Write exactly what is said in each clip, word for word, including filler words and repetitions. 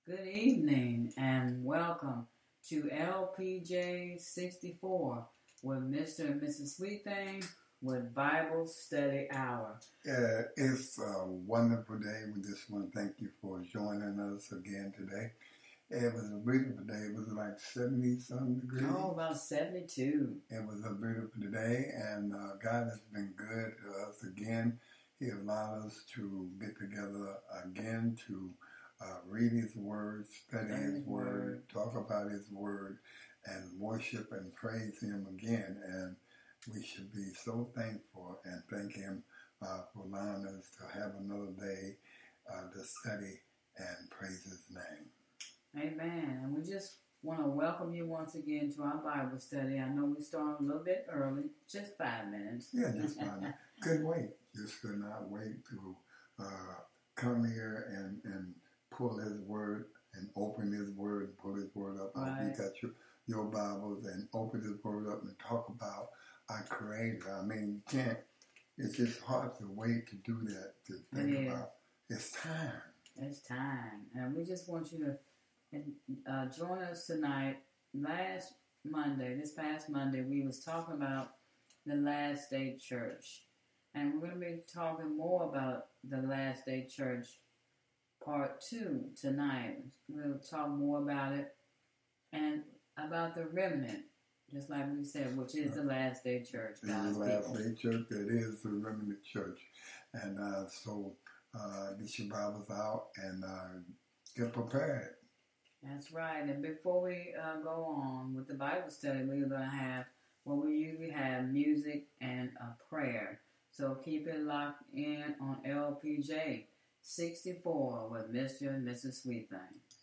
Good evening and welcome to L P J sixty-four with Mister and Missus Sweetthing with Bible Study Hour. Uh, it's a wonderful day. We just want to thank you for joining us again today. It was a beautiful day. It was like seventy-some degrees. Oh, about seventy-two. It was a beautiful day, and uh, God has been good to us again. He allowed us to get together again to uh, read His Word, study His Word, word, talk about His Word, and worship and praise Him again. And we should be so thankful and thank Him uh, for allowing us to have another day uh, to study and praise His name. Amen. And we just want to welcome you once again to our Bible study. I know we started a little bit early, just five minutes. Yeah, just five minutes. Couldn't wait. Just could not wait to uh, come here and, and pull His Word and open His Word and pull His Word up. Right. You got your, your Bibles and open His Word up and talk about our Creator. I mean, you can't, it's just hard to wait to do that, to think it about. It's time. It's time. And we just want you to uh, join us tonight. Last Monday, this past Monday, we was talking about the Last Day Church. And we're going to be talking more about the Last Day Church part two tonight. We'll talk more about it and about the remnant, just like we said, which is the Last Day Church. It is the Last Day Church. It is the remnant church. And uh, so uh, get your Bibles out and uh, get prepared. That's right. And before we uh, go on with the Bible study, we're going to have what we usually have, music and a prayer. So keep it locked in on L P J sixty-four with Mister and Missus Sweetthing.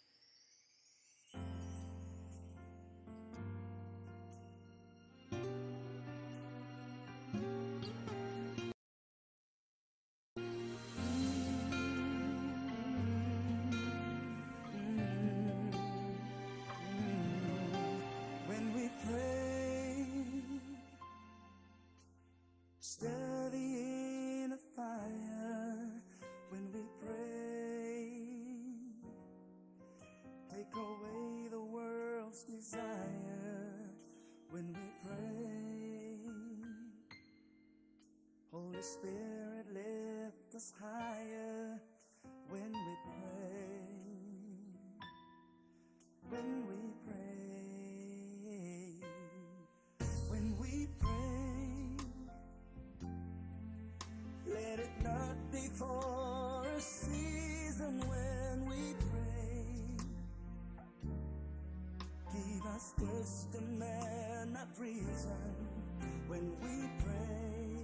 Spirit, lift us higher when we pray, when we pray, when we pray. Let it not be for a season when we pray. Give us wisdom and not reason when we pray.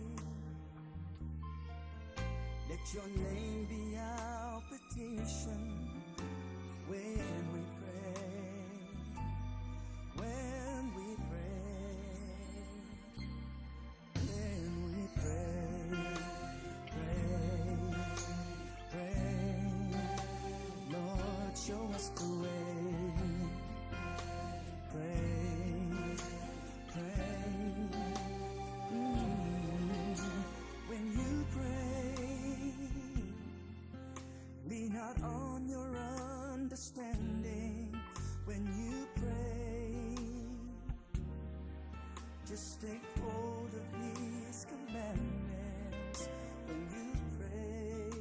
Let your name be our petition when we pray, when we pray, when we pray, pray, pray. Lord, show us the way. Pray, pray. Mm. When you pray, lean not on your understanding when you pray. Just take hold of His commandments when you pray.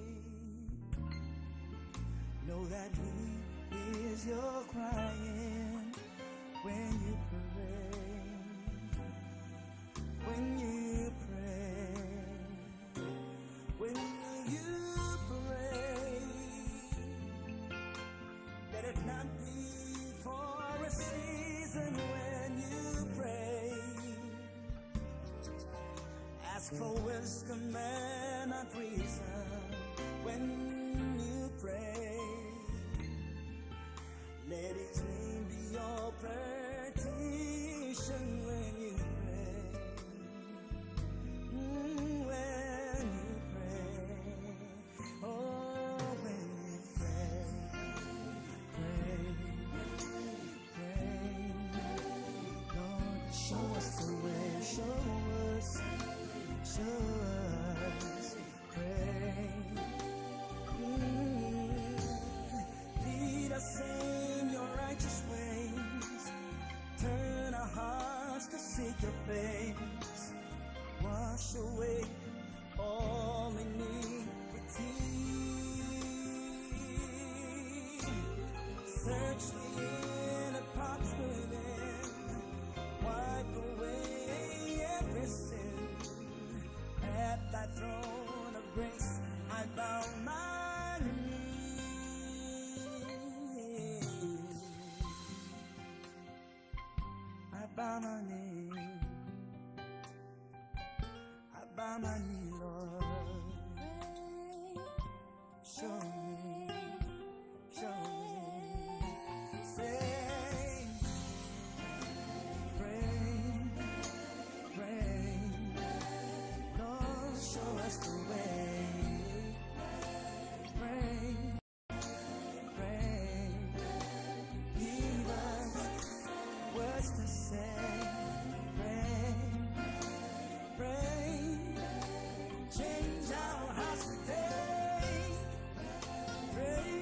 Know that He hears your crying when you pray. When you pray. When you let it not be for a season when you pray. Ask for wisdom and not reason when you pray. Let His name be your petition when you pray. Mm, when you pray. Oh, when you pray. Show us the way, show us, show us, pray. Mm, lead us in Search the inner parts within, wipe away every sin. At thy throne of grace, I bow my knee. I bow my knee. I bow my knee, Lord. Show me, show me. Say, pray, pray. Lord, show us the way. Pray, pray. Give us words to say. Pray, pray. Change our hearts today. Pray,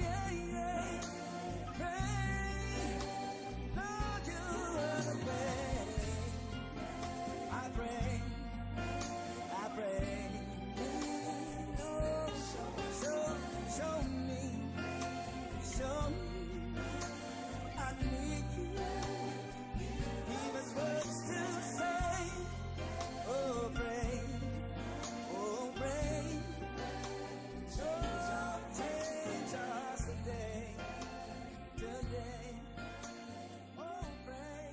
pray. Lord, you are the way. I pray, I pray. Oh, show, show, show me, show me. I need you. Give us words to say. Oh, pray, oh, pray. Oh, change us today, today. Oh, pray.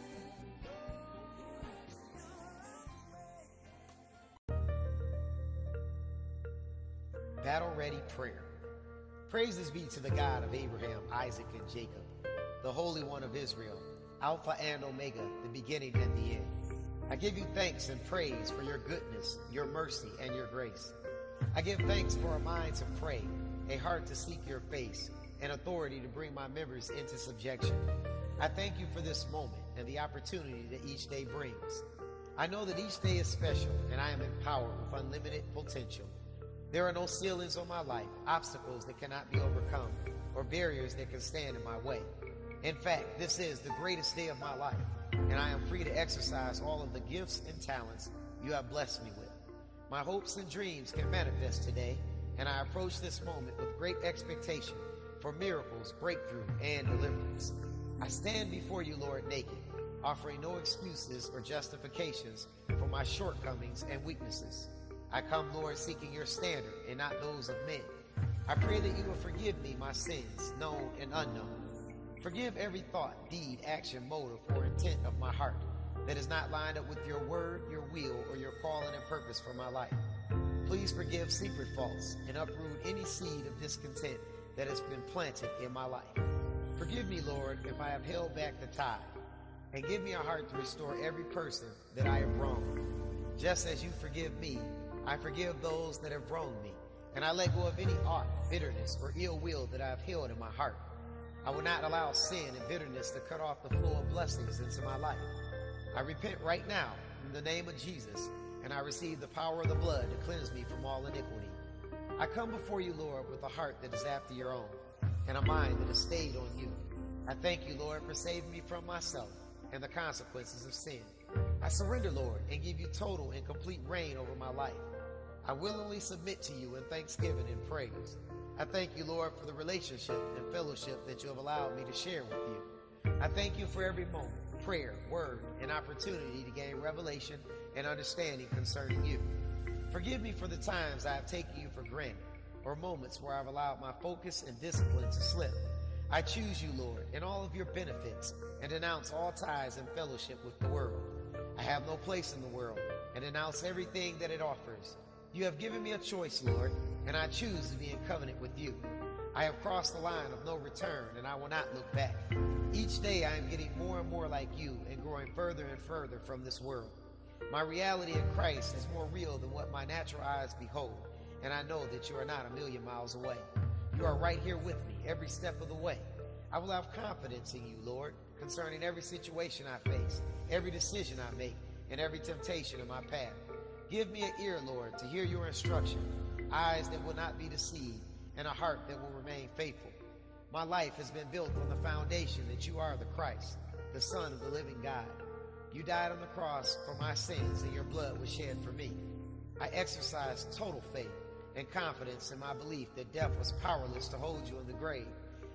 Battle Ready Prayer. Praises be to the God of Abraham, Isaac, and Jacob, the Holy One of Israel, Alpha and Omega, the beginning and the end. I give you thanks and praise for your goodness, your mercy, and your grace. I give thanks for a mind to pray, a heart to seek your face, and authority to bring my members into subjection. I thank you for this moment and the opportunity that each day brings. I know that each day is special, and I am empowered with unlimited potential. There are no ceilings on my life, obstacles that cannot be overcome, or barriers that can stand in my way. In fact, this is the greatest day of my life, and I am free to exercise all of the gifts and talents you have blessed me with. My hopes and dreams can manifest today, and I approach this moment with great expectation for miracles, breakthrough, and deliverance. I stand before you, Lord, naked, offering no excuses or justifications for my shortcomings and weaknesses. I come, Lord, seeking your standard and not those of men. I pray that you will forgive me my sins, known and unknown. Forgive every thought, deed, action, motive, or intent of my heart that is not lined up with your word, your will, or your calling and purpose for my life. Please forgive secret faults and uproot any seed of discontent that has been planted in my life. Forgive me, Lord, if I have held back the tide, and give me a heart to restore every person that I have wronged. Just as you forgive me, I forgive those that have wronged me, and I let go of any aught, bitterness, or ill will that I have held in my heart. I will not allow sin and bitterness to cut off the flow of blessings into my life. I repent right now in the name of Jesus, and I receive the power of the blood to cleanse me from all iniquity. I come before you, Lord, with a heart that is after your own, and a mind that is stayed on you. I thank you, Lord, for saving me from myself and the consequences of sin. I surrender, Lord, and give you total and complete reign over my life. I willingly submit to you in thanksgiving and praise. I thank you, Lord, for the relationship and fellowship that you have allowed me to share with you. I thank you for every moment, prayer, word, and opportunity to gain revelation and understanding concerning you. Forgive me for the times I have taken you for granted, or moments where I've allowed my focus and discipline to slip. I choose you, Lord, in all of your benefits, and denounce all ties and fellowship with the world. I have no place in the world, and denounce everything that it offers. You have given me a choice, Lord, and I choose to be in covenant with you. I have crossed the line of no return, and I will not look back. Each day I am getting more and more like you and growing further and further from this world. My reality in Christ is more real than what my natural eyes behold, and I know that you are not a million miles away. You are right here with me every step of the way. I will have confidence in you, Lord, concerning every situation I face, every decision I make, and every temptation in my path. Give me an ear, Lord, to hear your instruction, eyes that will not be deceived, and a heart that will remain faithful. My life has been built on the foundation that you are the Christ, the Son of the living God. You died on the cross for my sins, and your blood was shed for me. I exercise total faith and confidence in my belief that death was powerless to hold you in the grave,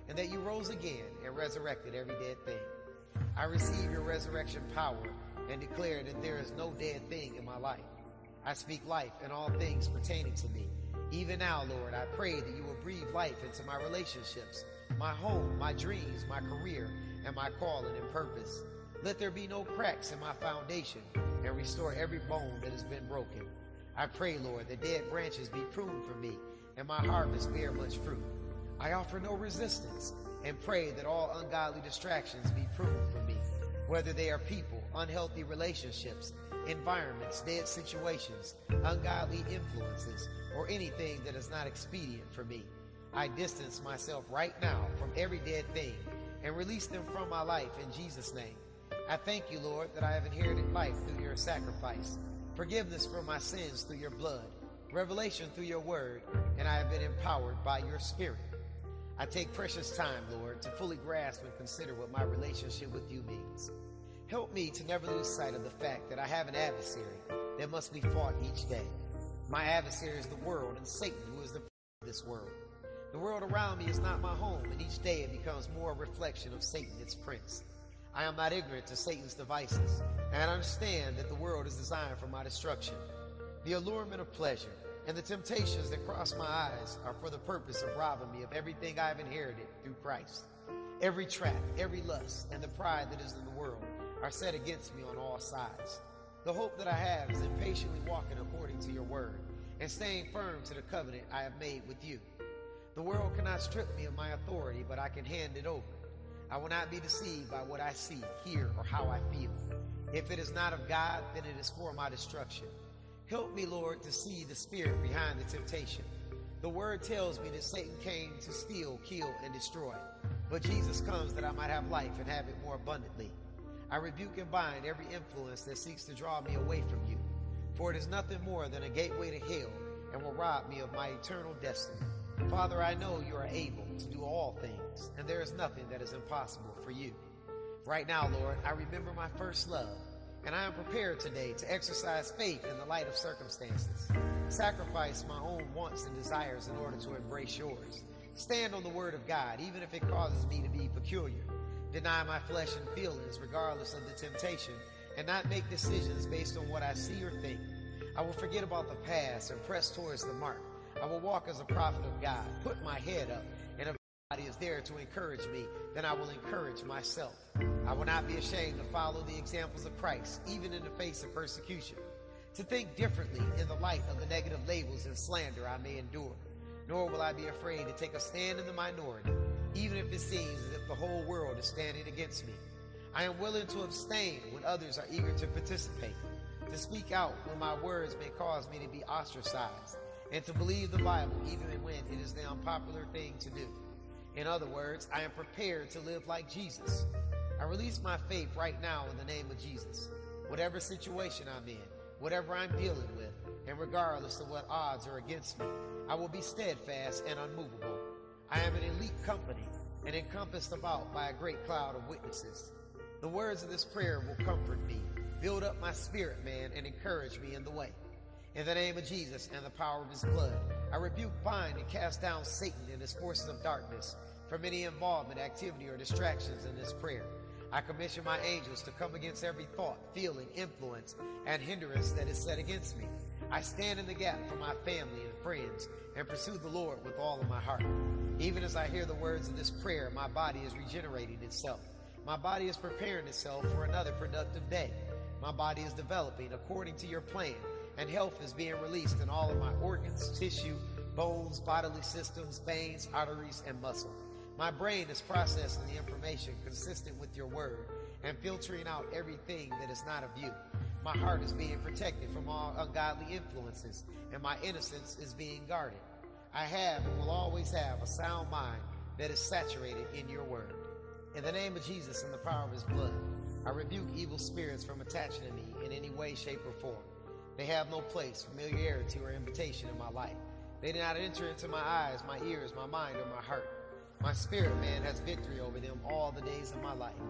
and that you rose again and resurrected every dead thing. I receive your resurrection power and declare that there is no dead thing in my life. I speak life in all things pertaining to me. Even now, Lord, I pray that you will breathe life into my relationships, my home, my dreams, my career, and my calling and purpose. Let there be no cracks in my foundation and restore every bone that has been broken. I pray, Lord, that dead branches be pruned for me and my harvest bear much fruit. I offer no resistance and pray that all ungodly distractions be pruned from me, whether they are people, unhealthy relationships, environments, dead situations, ungodly influences, or anything that is not expedient for me. I distance myself right now from every dead thing and release them from my life in Jesus' name. I thank you, Lord, that I have inherited life through your sacrifice, forgiveness for my sins through your blood, revelation through your word, and I have been empowered by your spirit. I take precious time, Lord, to fully grasp and consider what my relationship with you means. Help me to never lose sight of the fact that I have an adversary that must be fought each day. My adversary is the world and Satan, who is the prince of this world. The world around me is not my home, and each day it becomes more a reflection of Satan, its prince. I am not ignorant to Satan's devices, and I understand that the world is designed for my destruction. The allurement of pleasure and the temptations that cross my eyes are for the purpose of robbing me of everything I have inherited through Christ. Every trap, every lust, and the pride that is in the world are set against me on all sides. The hope that I have is in patiently walking according to your word and staying firm to the covenant I have made with you. The world cannot strip me of my authority, but I can hand it over. I will not be deceived by what I see, hear, or how I feel. If it is not of God, then it is for my destruction. Help me, Lord, to see the spirit behind the temptation. The word tells me that Satan came to steal, kill, and destroy, but Jesus comes that I might have life and have it more abundantly. I rebuke and bind every influence that seeks to draw me away from you, for it is nothing more than a gateway to hell and will rob me of my eternal destiny. Father, I know you are able to do all things, and there is nothing that is impossible for you. Right now, Lord, I remember my first love, and I am prepared today to exercise faith in the light of circumstances, sacrifice my own wants and desires in order to embrace yours, stand on the word of God, even if it causes me to be peculiar, deny my flesh and feelings regardless of the temptation, and not make decisions based on what I see or think. I will forget about the past and press towards the mark. I will walk as a prophet of God, put my head up, and if anybody is there to encourage me, then I will encourage myself. I will not be ashamed to follow the examples of Christ, even in the face of persecution, to think differently in the light of the negative labels and slander I may endure. Nor will I be afraid to take a stand in the minority, even if it seems as if the whole world is standing against me. I am willing to abstain when others are eager to participate, to speak out when my words may cause me to be ostracized, and to believe the Bible even when it is the unpopular thing to do. In other words, I am prepared to live like Jesus. I release my faith right now in the name of Jesus. Whatever situation I'm in, whatever I'm dealing with, and regardless of what odds are against me, I will be steadfast and unmovable. I am an elite company and encompassed about by a great cloud of witnesses. The words of this prayer will comfort me, build up my spirit, man, and encourage me in the way. In the name of Jesus and the power of his blood, I rebuke, bind, and cast down Satan and his forces of darkness from any involvement, activity, or distractions in this prayer. I commission my angels to come against every thought, feeling, influence, and hindrance that is set against me. I stand in the gap for my family and friends and pursue the Lord with all of my heart. Even as I hear the words of this prayer, my body is regenerating itself. My body is preparing itself for another productive day. My body is developing according to your plan, and health is being released in all of my organs, tissue, bones, bodily systems, veins, arteries, and muscle. My brain is processing the information consistent with your word and filtering out everything that is not of you. My heart is being protected from all ungodly influences, and my innocence is being guarded. I have and will always have a sound mind that is saturated in your word. In the name of Jesus and the power of his blood, I rebuke evil spirits from attaching to me in any way, shape, or form. They have no place, familiarity, or invitation in my life. They do not enter into my eyes, my ears, my mind, or my heart. My spirit man has victory over them all the days of my life.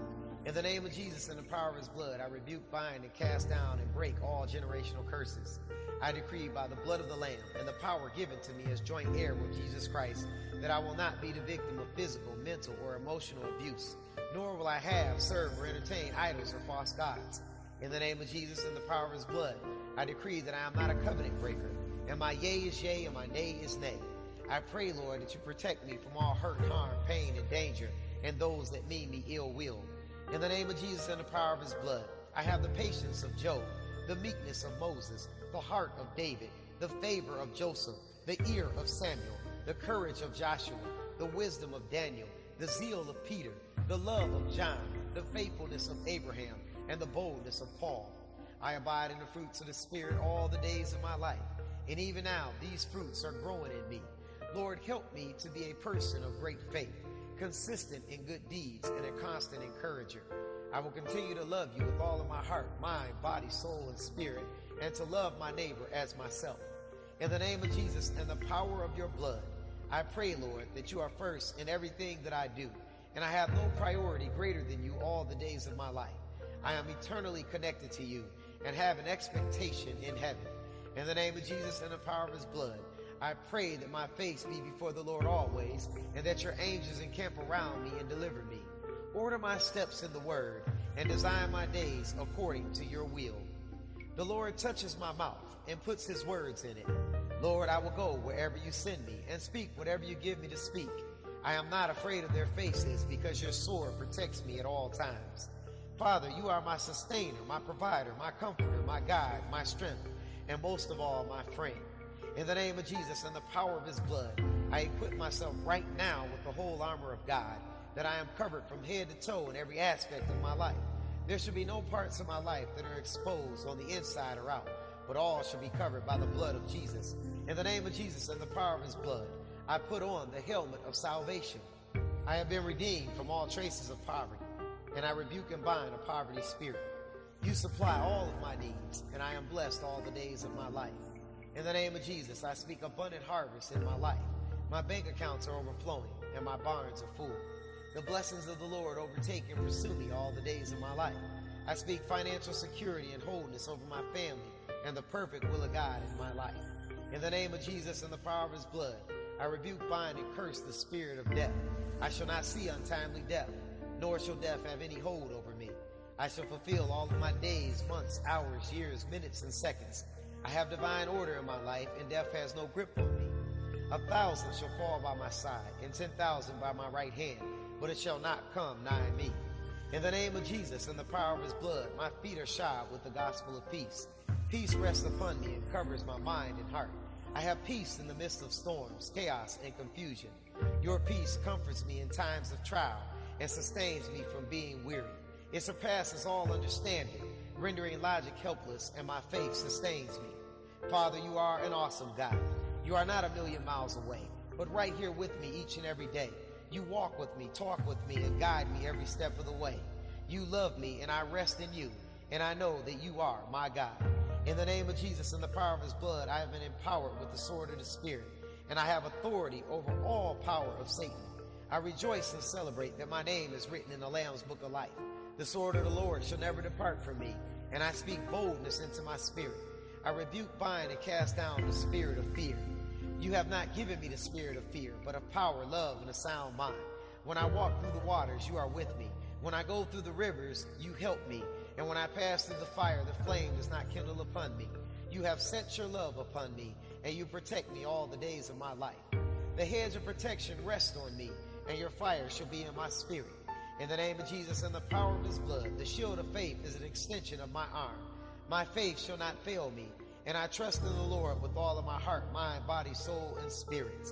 In the name of Jesus and the power of his blood, I rebuke, bind, and cast down and break all generational curses. I decree by the blood of the Lamb and the power given to me as joint heir with Jesus Christ that I will not be the victim of physical, mental, or emotional abuse, nor will I have, serve, or entertain idols or false gods. In the name of Jesus and the power of his blood, I decree that I am not a covenant breaker, and my yea is yea and my nay is nay. I pray, Lord, that you protect me from all hurt, harm, pain, and danger, and those that mean me ill will. In the name of Jesus and the power of his blood, I have the patience of Job, the meekness of Moses, the heart of David, the favor of Joseph, the ear of Samuel, the courage of Joshua, the wisdom of Daniel, the zeal of Peter, the love of John, the faithfulness of Abraham, and the boldness of Paul. I abide in the fruits of the Spirit all the days of my life, and even now these fruits are growing in me. Lord, help me to be a person of great faith, consistent in good deeds, and a constant encourager. I will continue to love you with all of my heart, mind, body, soul, and spirit, and to love my neighbor as myself. In the name of Jesus and the power of your blood, I pray, Lord, that you are first in everything that I do, and I have no priority greater than you all the days of my life. I am eternally connected to you and have an expectation in heaven. In the name of Jesus and the power of his blood, I pray that my face be before the Lord always, and that your angels encamp around me and deliver me. Order my steps in the word, and design my days according to your will. The Lord touches my mouth and puts his words in it. Lord, I will go wherever you send me and speak whatever you give me to speak. I am not afraid of their faces, because your sword protects me at all times. Father, you are my sustainer, my provider, my comforter, my guide, my strength, and most of all, my friend. In the name of Jesus and the power of his blood, I equip myself right now with the whole armor of God, that I am covered from head to toe in every aspect of my life. There should be no parts of my life that are exposed on the inside or out, but all should be covered by the blood of Jesus. In the name of Jesus and the power of his blood, I put on the helmet of salvation. I have been redeemed from all traces of poverty, and I rebuke and bind a poverty spirit. You supply all of my needs, and I am blessed all the days of my life. In the name of Jesus, I speak abundant harvest in my life. My bank accounts are overflowing, and my barns are full. The blessings of the Lord overtake and pursue me all the days of my life. I speak financial security and wholeness over my family and the perfect will of God in my life. In the name of Jesus and the power of his blood, I rebuke, bind, and curse the spirit of death. I shall not see untimely death, nor shall death have any hold over me. I shall fulfill all of my days, months, hours, years, minutes, and seconds. I have divine order in my life, and death has no grip on me. A thousand shall fall by my side, and ten thousand by my right hand, but it shall not come nigh me. In the name of Jesus and the power of his blood, my feet are shod with the gospel of peace. Peace rests upon me and covers my mind and heart. I have peace in the midst of storms, chaos, and confusion. Your peace comforts me in times of trial and sustains me from being weary. It surpasses all understanding, rendering logic helpless, and my faith sustains me. Father, you are an awesome God. You are not a million miles away, but right here with me each and every day. You walk with me, talk with me, and guide me every step of the way. You love me, and I rest in you, and I know that you are my God. In the name of Jesus and the power of his blood, I have been empowered with the sword of the Spirit, and I have authority over all power of Satan. I rejoice and celebrate that my name is written in the Lamb's book of life. The sword of the Lord shall never depart from me, and I speak boldness into my spirit. I rebuke, bind, and cast down the spirit of fear. You have not given me the spirit of fear, but of power, love, and a sound mind. When I walk through the waters, you are with me. When I go through the rivers, you help me. And when I pass through the fire, the flame does not kindle upon me. You have sent your love upon me, and you protect me all the days of my life. The hedge of protection rests on me, and your fire shall be in my spirit. In the name of Jesus and the power of his blood, the shield of faith is an extension of my arm. My faith shall not fail me, and I trust in the Lord with all of my heart, mind, body, soul, and spirit.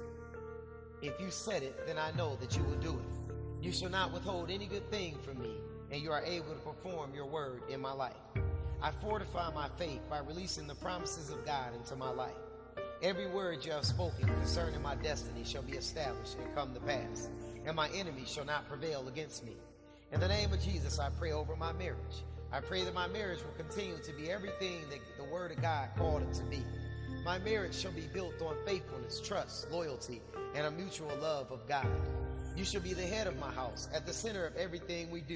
If you said it, then I know that you will do it. You shall not withhold any good thing from me, and you are able to perform your word in my life. I fortify my faith by releasing the promises of God into my life. Every word you have spoken concerning my destiny shall be established and come to pass, and my enemies shall not prevail against me. In the name of Jesus, I pray over my marriage. I pray that my marriage will continue to be everything that the word of God called it to be. My marriage shall be built on faithfulness, trust, loyalty, and a mutual love of God. You shall be the head of my house, at the center of everything we do.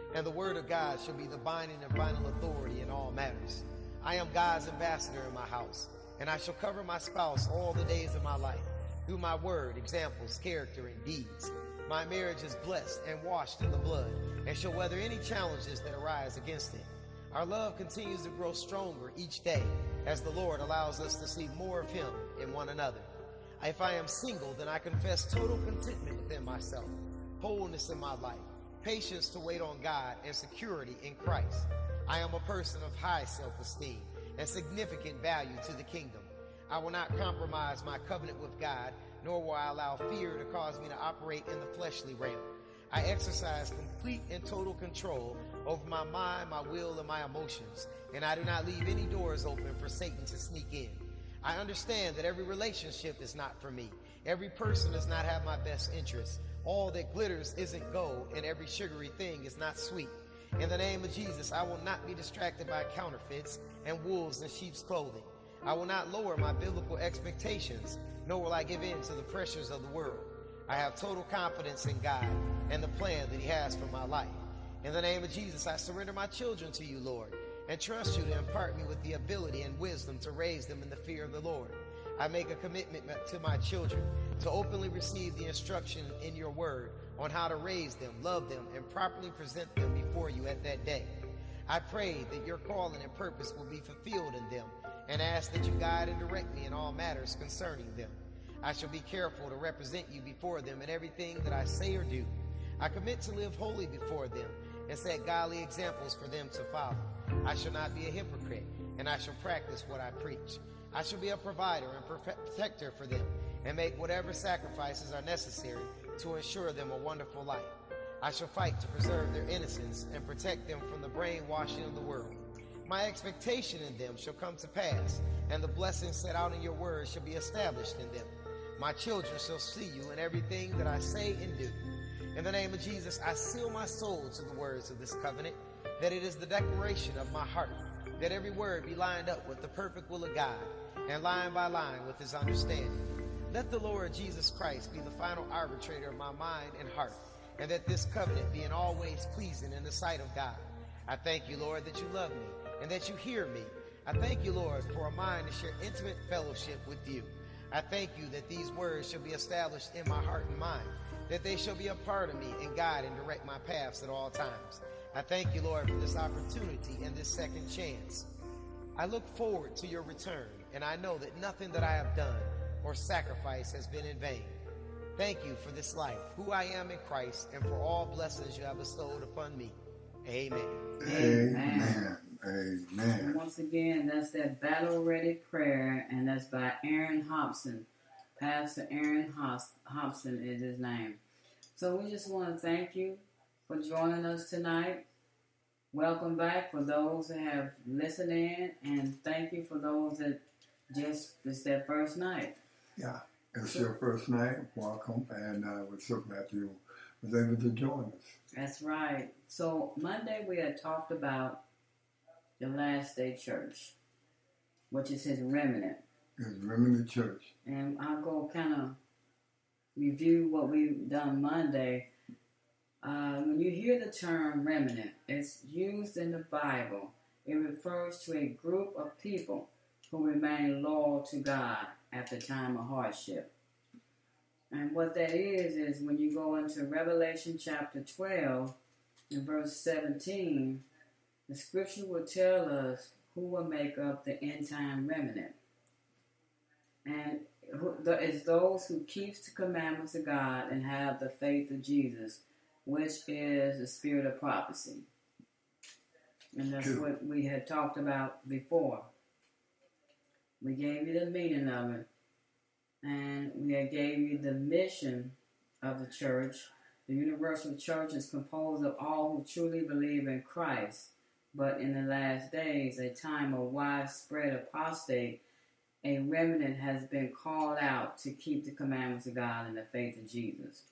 and the word of God shall be the binding and final authority in all matters. I am God's ambassador in my house, and I shall cover my spouse all the days of my life, through my word, examples, character, and deeds. My marriage is blessed and washed in the blood, and shall weather any challenges that arise against it. Our love continues to grow stronger each day, as the Lord allows us to see more of him in one another. If I am single, then I confess total contentment within myself, wholeness in my life, patience to wait on God, and security in Christ. I am a person of high self-esteem and significant value to the kingdom. I will not compromise my covenant with God, nor will I allow fear to cause me to operate in the fleshly realm. I exercise complete and total control over my mind, my will, and my emotions, and I do not leave any doors open for Satan to sneak in. I understand that every relationship is not for me. Every person does not have my best interests. All that glitters isn't gold, and every sugary thing is not sweet. In the name of Jesus, I will not be distracted by counterfeits and wolves in sheep's clothing. I will not lower my biblical expectations, nor will I give in to the pressures of the world. I have total confidence in God and the plan that he has for my life. In the name of Jesus, I surrender my children to you, Lord, and trust you to impart me with the ability and wisdom to raise them in the fear of the Lord. I make a commitment to my children to openly receive the instruction in your word on how to raise them, love them, and properly present them before you at that day. I pray that your calling and purpose will be fulfilled in them, and ask that you guide and direct me in all matters concerning them. I shall be careful to represent you before them in everything that I say or do. I commit to live holy before them and set godly examples for them to follow. I shall not be a hypocrite, and I shall practice what I preach. I shall be a provider and protector for them, and make whatever sacrifices are necessary to ensure them a wonderful life. I shall fight to preserve their innocence and protect them from the brainwashing of the world. My expectation in them shall come to pass, and the blessings set out in your word shall be established in them. My children shall see you in everything that I say and do. In the name of Jesus, I seal my soul to the words of this covenant, that it is the declaration of my heart, that every word be lined up with the perfect will of God, and line by line with his understanding. Let the Lord Jesus Christ be the final arbitrator of my mind and heart, and that this covenant be in all ways pleasing in the sight of God. I thank you, Lord, that you love me, and that you hear me. I thank you, Lord, for a mind to share intimate fellowship with you. I thank you that these words shall be established in my heart and mind, that they shall be a part of me and guide and direct my paths at all times. I thank you, Lord, for this opportunity and this second chance. I look forward to your return, and I know that nothing that I have done or sacrificed has been in vain. Thank you for this life, who I am in Christ, and for all blessings you have bestowed upon me. Amen. Amen. Amen. And once again, that's that battle ready prayer, and that's by Aaron Hobson. Pastor Aaron Hobson is his name. So we just want to thank you for joining us tonight. Welcome back for those that have listened in, and thank you for those that just, it's their first night. Yeah, it's your first night. Welcome, and uh, we're so glad you was able to join us. That's right. So Monday we had talked about the last day church, which is his remnant. His remnant church. And I'll go kind of review what we've done Monday. Uh, when you hear the term remnant, it's used in the Bible. It refers to a group of people who remain loyal to God at the time of hardship. And what that is, is when you go into Revelation chapter twelve and verse seventeen, the scripture will tell us who will make up the end time remnant. And it's those who keeps the commandments of God and have the faith of Jesus, which is the spirit of prophecy. And that's True. what we had talked about before. We gave you the meaning of it. And we had gave you the mission of the church. The universal church is composed of all who truly believe in Christ. But in the last days, a time of widespread apostate, a remnant has been called out to keep the commandments of God and the faith of Jesus.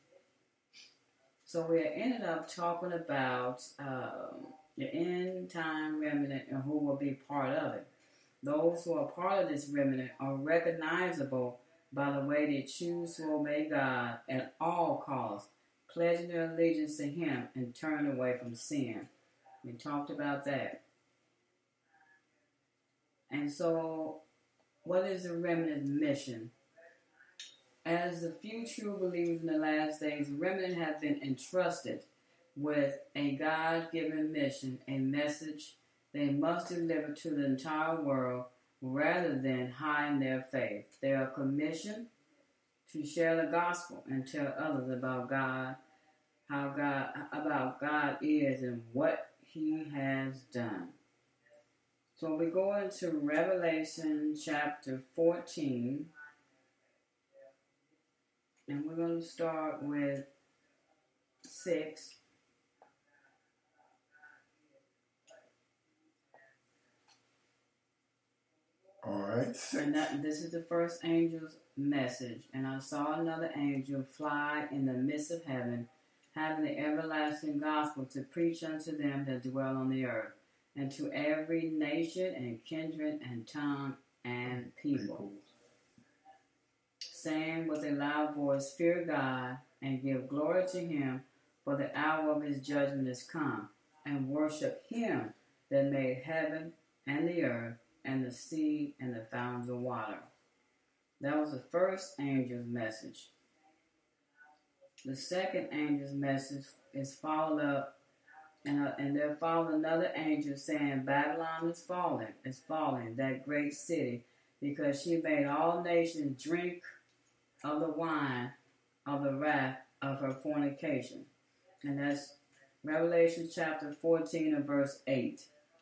So we ended up talking about um, the end time remnant and who will be part of it. Those who are part of this remnant are recognizable by the way they choose to obey God at all costs, pledging their allegiance to him and turning away from sin. We talked about that. And so, what is the remnant mission? As the few true believers in the last days, the remnant have been entrusted with a God-given mission, a message they must deliver to the entire world rather than hide their faith. They are commissioned to share the gospel and tell others about God, how God, about God is and what he has done. So we go into Revelation chapter fourteen, and we're going to start with six. All right. Six. And that, this is the first angel's message. And I saw another angel fly in the midst of heaven, having the everlasting gospel to preach unto them that dwell on the earth, and to every nation and kindred and tongue and people, people, saying with a loud voice, Fear God, and give glory to him, for the hour of his judgment is come, and worship him that made heaven and the earth, and the sea, and the fountains of water. That was the first angel's message. The second angel's message is followed up, and, uh, and there followed another angel saying, Babylon is fallen, is fallen, that great city, because she made all nations drink of the wine of the wrath of her fornication. And that's Revelation chapter fourteen and verse eight.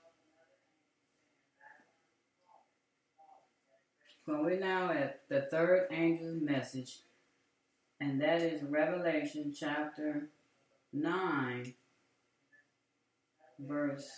Well, we're now at the third angel's message, and that is Revelation chapter nine, verse,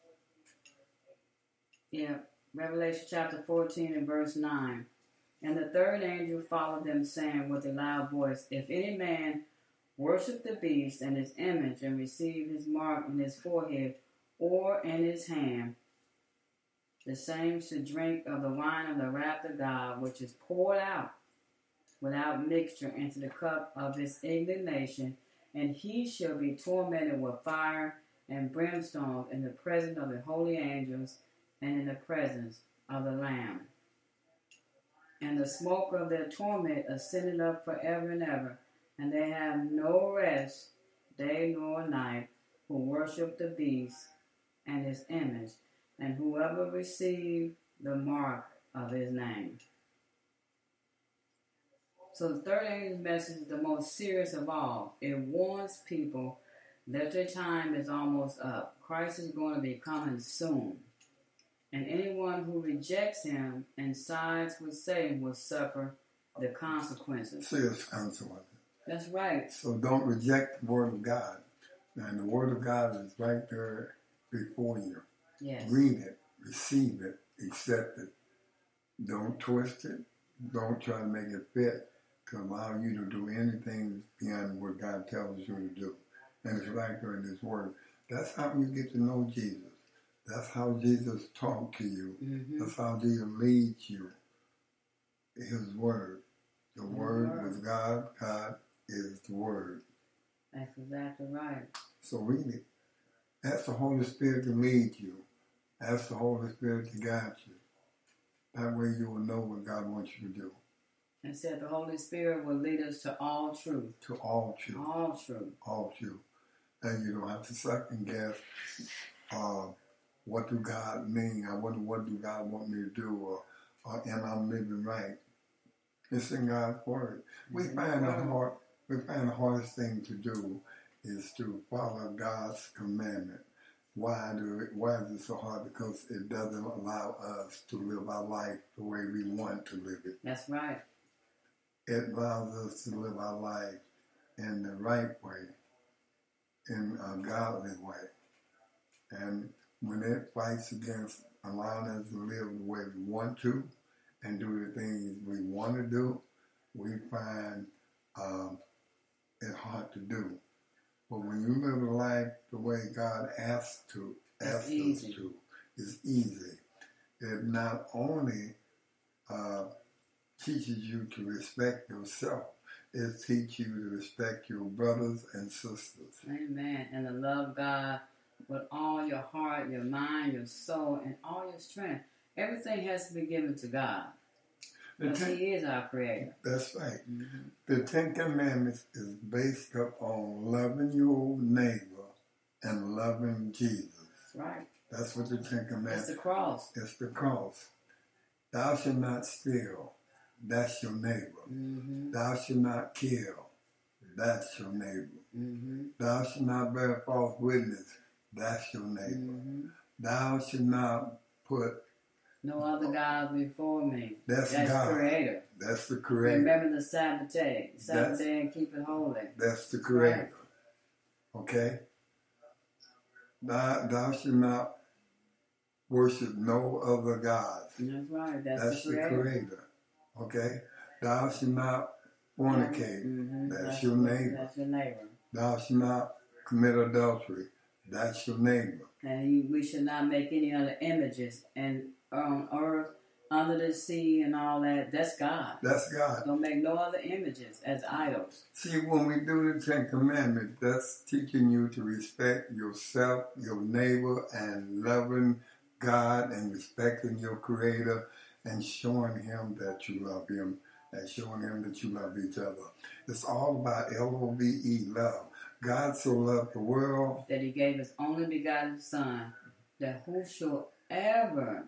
yeah, Revelation chapter fourteen and verse nine. And the third angel followed them, saying with a loud voice, If any man worship the beast and his image, and receive his mark in his forehead or in his hand, the same should drink of the wine of the wrath of God, which is poured out without mixture into the cup of his indignation, and he shall be tormented with fire and brimstone in the presence of the holy angels and in the presence of the Lamb. And the smoke of their torment ascended up forever and ever, and they have no rest, day nor night, who worship the beast and his image, and whoever received the mark of his name. So the third angel's message is the most serious of all. It warns people that their time is almost up. Christ is going to be coming soon. And anyone who rejects him and sides with Satan will suffer the consequences. Serious consequences. That's right. So don't reject the word of God. And the word of God is right there before you. Yes. Read it, receive it, accept it. Don't twist it. Don't try to make it fit to allow you to do anything beyond what God tells you to do. And it's right there in His Word. That's how you get to know Jesus. That's how Jesus talked to you. Mm-hmm. That's how Jesus leads you. His Word. The, the Word, Word was God. God is the Word. That's exactly right. So read it. Ask the Holy Spirit to lead you. Ask the Holy Spirit to guide you. That way you will know what God wants you to do. And said the Holy Spirit will lead us to all truth. To all truth. All truth. All truth. And you don't have to second guess, uh, what do God mean? I wonder what do God want me to do? Or, or am I living right? It's in God's Word. We mm-hmm. find the hard, we find the hardest thing to do is to follow God's commandment. Why do it, why is it so hard? Because it doesn't allow us to live our life the way we want to live it. That's right. It allows us to live our life in the right way, in a godly way. And when it fights against allowing us to live the way we want to and do the things we want to do, we find um, it hard to do. But when you live a life the way God asks to, asks us to, it's easy. It not only uh, teaches you to respect yourself, it teach you to respect your brothers and sisters. Amen. And to love God with all your heart, your mind, your soul, and all your strength. Everything has to be given to God. Because ten, He is our creator. That's right. Mm-hmm. The Ten Commandments is based upon loving your neighbor and loving Jesus. Right. That's what the Ten Commandments. It's the cross. It's the cross. Thou shalt not steal. That's your neighbor. Mm-hmm. Thou shalt not kill. That's your neighbor. Mm-hmm. Thou shalt not bear false witness. That's your neighbor. Mm-hmm. Thou shalt not put no other gods before me. That's, that's God. the creator. That's the creator. Remember the Sabbath day. Sabbath that's, day and keep it holy. That's the creator. Right. Okay? Thou, thou shalt not worship no other gods. That's right. That's, that's the, creator. the creator. Okay? Thou shalt not fornicate. Mm-hmm. That's, that's your neighbor. That's your neighbor. Thou shalt not commit adultery. That's your neighbor. And he, we should not make any other images and on earth, under the sea, and all that. That's God. That's God. Don't make no other images as idols. See, when we do the Ten Commandments, that's teaching you to respect yourself, your neighbor, and loving God and respecting your Creator and showing Him that you love Him and showing Him that you love each other. It's all about L O V E, love. God so loved the world that He gave His only begotten Son, that whosoever,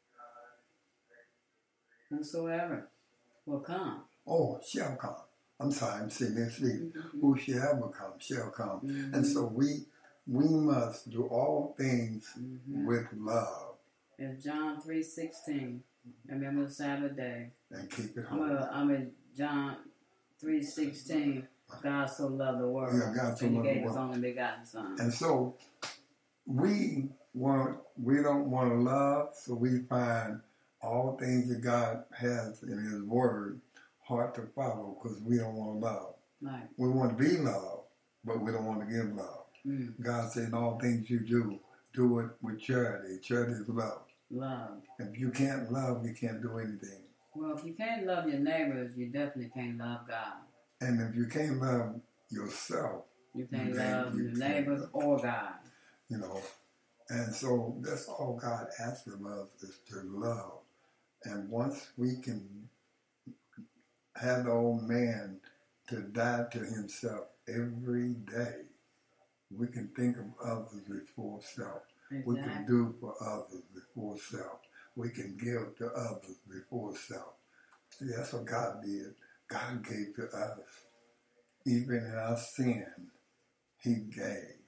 whosoever will come. Oh, shall come. I'm sorry, I'm sitting there sleeping. Mm-hmm. Whosoever come shall come. Mm-hmm. And so we we must do all things mm-hmm. with love. It's John three sixteen. Remember the Sabbath day. And keep it I'm, holy. a, I'm in John three sixteen. God so loved the world. Yeah, God so and He loved the gave His world. only begotten Son. And so we want we don't want to love, so we find all things that God has in His Word hard to follow because we don't want to love. Right. We want to be loved, but we don't want to give love. Mm. God said, all things you do, do it with charity. Charity is love. Love. If you can't love, you can't do anything. Well, if you can't love your neighbors, you definitely can't love God. And if you can't love yourself, you can't you love you your can't neighbors love, or God. You know, and so that's all God asks of us is to love. And once we can have the old man to die to himself every day, we can think of others before self. Exactly. We can do for others before self. We can give to others before self. See, that's what God did. God gave to us. Even in our sin, He gave.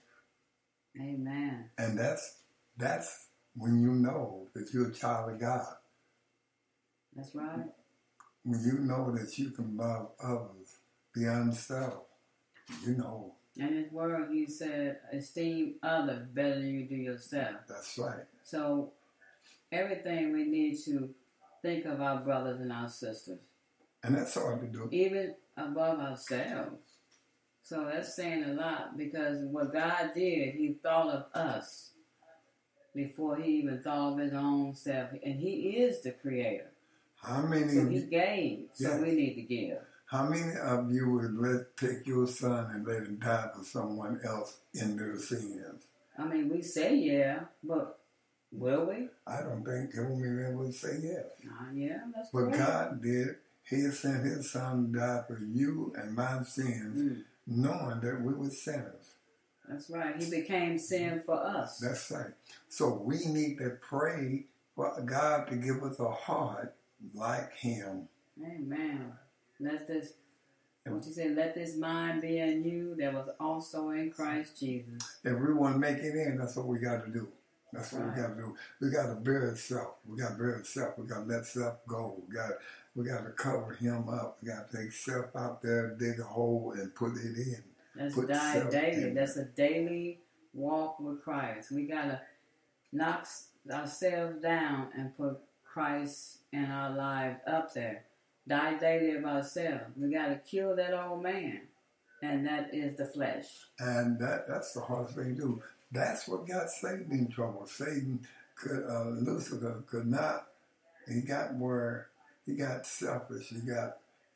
Amen. And that's that's when you know that you're a child of God. That's right. When you know that you can love others beyond self, you know. In His Word, He said, esteem others better than you do yourself. That's right. So, everything we need to think of our brothers and our sisters. And that's hard to do. Even above ourselves. So that's saying a lot because what God did, He thought of us before He even thought of His own self. And He is the Creator. How many So He gave, so yes. we need to give. How many of you would let take your son and let him die for someone else in their sins? I mean, we say yeah, but will we? I don't think human men would say yes. Uh, yeah, that's But correct. God did. He sent His Son to die for you and my sins, Mm. knowing that we were sinners. That's right. He became sin for us. That's right. So we need to pray for God to give us a heart like Him. Amen. Let this, what you say, let this mind be in you that was also in Christ Jesus. If we want to make it in, that's what we got to do. That's what Right. we got to do. We got to bury self. We got to bury self. We got to let self go. We got we got to cover him up. We got to take self out there, dig a hole, and put it in. That's Put die self daily. in. That's a daily walk with Christ. We got to knock ourselves down and put Christ in our lives up there. Die daily of ourselves. We got to kill that old man, and that is the flesh. And that that's the hardest thing to do. That's what got Satan in trouble. Satan could, uh, Lucifer could not, he got where, he got selfish. He got,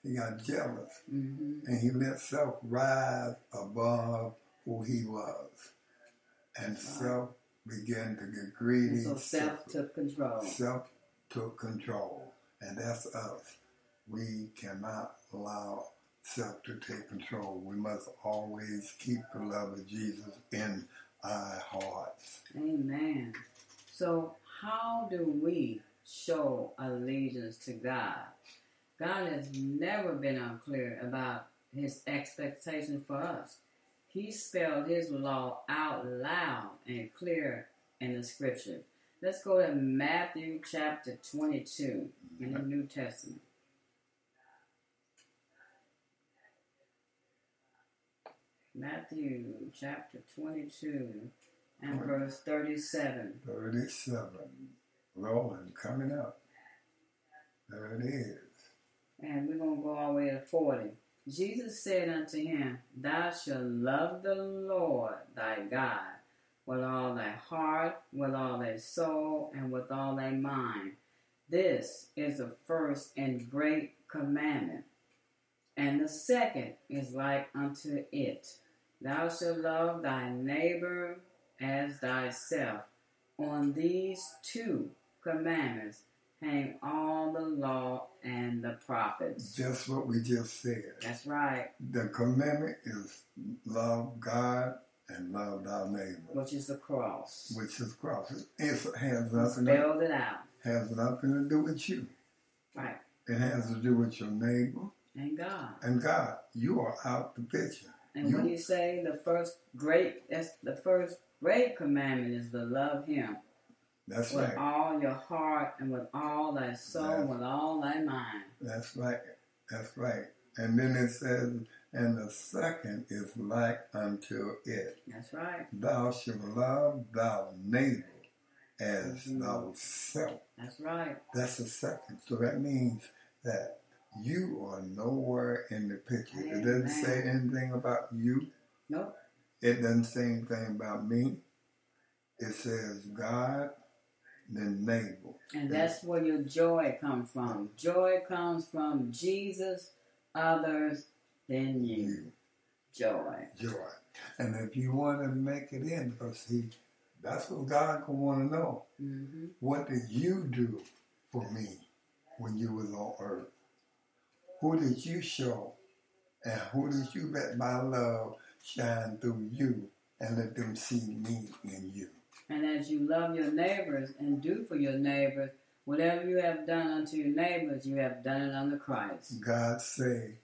He got jealous. Mm-hmm. And he let self rise above who he was. And Wow. self began to get greedy. And so self took control. Self took control. And that's us. We cannot allow self to take control. We must always keep the love of Jesus in our hearts. Amen. So how do we show allegiance to God? God has never been unclear about his expectation for us. He spelled his law out loud and clear in the scripture. Let's go to Matthew chapter twenty-two in the New Testament. Matthew chapter twenty-two and verse thirty-seven. thirty-seven. Rolling, coming up. There it is. And we're going to go all the way to forty. Jesus said unto him, Thou shalt love the Lord thy God with all thy heart, with all thy soul, and with all thy mind. This is the first and great commandment. And the second is like unto it. Thou shalt love thy neighbor as thyself. On these two commandments hang all the law and the prophets. Just what we just said. That's right. The commandment is love God and love thy neighbor. Which is the cross. Which is cross. It has nothing, Spelled it out. has nothing to do with you. Right. It has to do with your neighbor. And God. And God. You are out the picture. And you, when you say the first great, that's the first great commandment is to love him. That's with right. all your heart and with all thy soul, that's, with all thy mind. That's right. That's right. And then it says, and the second is like unto it. That's right. Thou shalt love thy neighbor as mm-hmm. thyself. That's right. That's the second. So that means that you are nowhere in the picture. Amen. It doesn't say anything about you. Nope. It doesn't say anything about me. It says God, then neighbor. And that's where your joy comes from. Joy comes from Jesus, others, then you. you. Joy. Joy. And if you want to make it in, because see, that's what God can want to know. Mm-hmm. What did you do for me when you was on earth? Who did you show? And who did you let my love shine through you and let them see me in you? And as you love your neighbors and do for your neighbors, whatever you have done unto your neighbors, you have done it unto Christ. God say,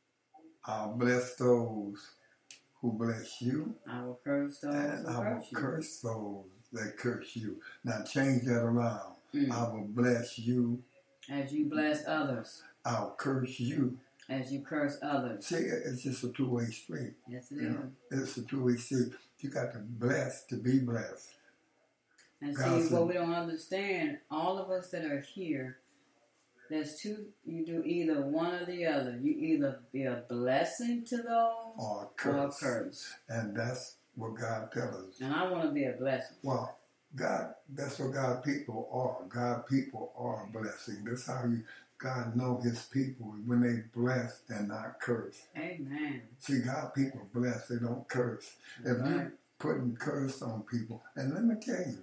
I'll bless those who bless you. I will curse those and who I will curse you. curse those that curse you. Now change that around. Mm. I will bless you. As you bless others. I'll curse you. As you curse others. See, it's just a two-way street. Yes, it you is. Know, it's a two-way street. You got to bless to be blessed. And God see, said, what we don't understand, all of us that are here, there's two, you do either one or the other. You either be a blessing to those or a curse. Or a curse. And that's what God tells us. And I want to be a blessing. Well, God, that's what God people are. God people are a blessing. That's how you, God know his people. When they bless, they're not cursed. Amen. See, God people bless, they don't curse. If right. you putting curse on people, and let me tell you,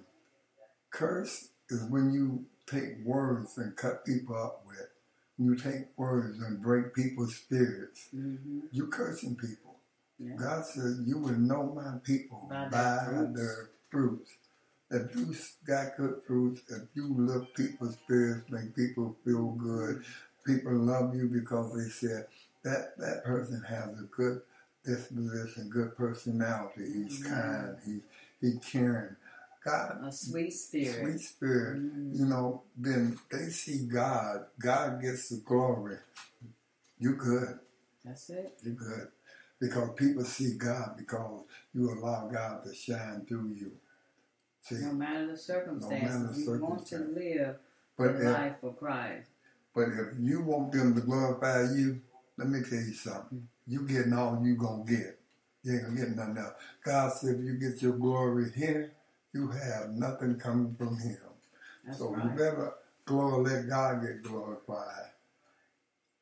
curse is when you take words and cut people up with. You take words and break people's spirits. Mm-hmm. You cursing people. Yeah. God says, you will know my people by, by their, their fruits. If you got good fruits, if you lift people's spirits, make people feel good, people love you because they said, that, that person has a good disposition, good personality. He's mm-hmm. kind, he, he's caring. God, a sweet spirit. Sweet spirit. Mm-hmm. You know, then they see God. God gets the glory. You good. That's it. You good. Because people see God because you allow God to shine through you. See, no matter the circumstances, no matter the you circumstance. want to live but a if, life for Christ. But if you want them to glorify you, let me tell you something. Mm-hmm. You getting all you gonna get. You ain't gonna get nothing else. God said if you get your glory here, you have nothing coming from him. That's so right. you better glory, let God get glorified.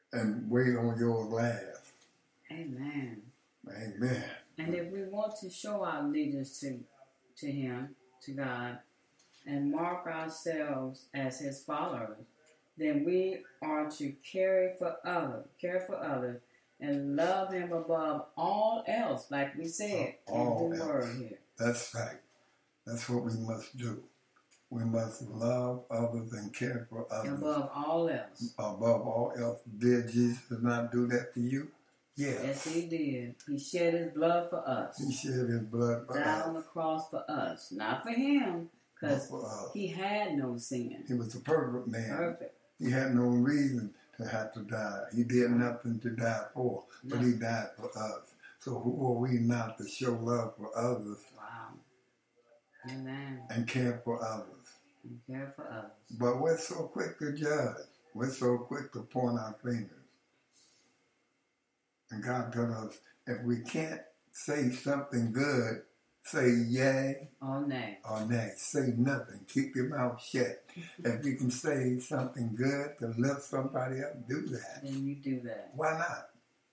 and wait on yours last. Amen. Amen. And if we want to show our allegiance to, to Him, to God, and mark ourselves as His followers, then we are to care for others, care for others, and love Him above all else, like we said Uh, all in the else. word here. That's right. That's what we must do. We must love others and care for others. Above all else. Above all else. Did Jesus not do that for you? Yes. Yes, He did. He shed His blood for us. He shed His blood for Died us. on the cross for us. Not for Him, because for us. He had no sin. He was a perfect man. Perfect. He had no reason to have to die. He did nothing to die for, but No. He died for us. So who are we not to show love for others Wow. Amen. and care for others? And care for others. But we're so quick to judge. We're so quick to point our fingers. And God told us, if we can't say something good, say yay Or nay. or nay. Say nothing. Keep your mouth shut. If you can say something good to lift somebody up, do that. Then you do that. Why not?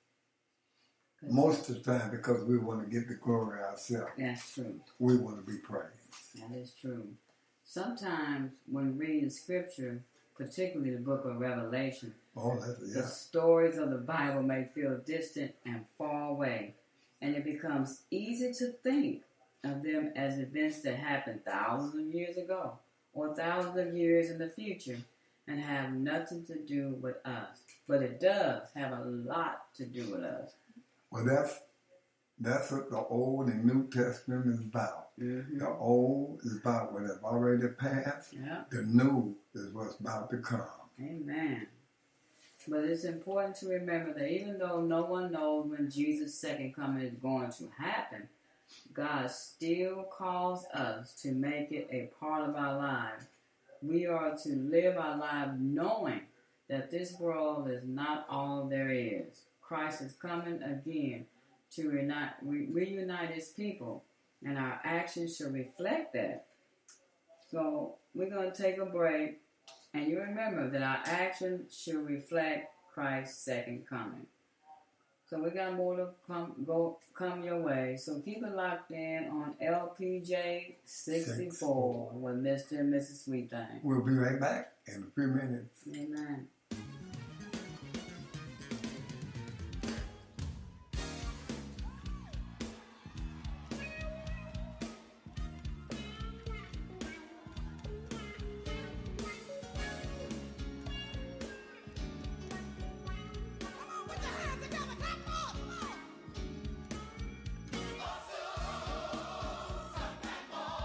Most of the time, because we want to get the glory ourselves. That's true. We want to be praised. That is true. Sometimes when reading scripture, particularly the book of Revelation, Oh, that's, the yeah. stories of the Bible may feel distant and far away, and it becomes easy to think of them as events that happened thousands of years ago or thousands of years in the future and have nothing to do with us. But it does have a lot to do with us. Well, that's that's what the Old and New Testament is about. Mm-hmm. The Old is about what has already passed. Yeah. The New is what's about to come. Amen. But it's important to remember that even though no one knows when Jesus' second coming is going to happen, God still calls us to make it a part of our lives. We are to live our lives knowing that this world is not all there is. Christ is coming again to reunite, re- reunite His people, and our actions should reflect that. So we're going to take a break, and you remember that our actions should reflect Christ's second coming. So we got more to come go come your way. So keep it locked in on L P J sixty-four with Mister and Missus Sweet Thing. We'll be right back in a few minutes. Amen.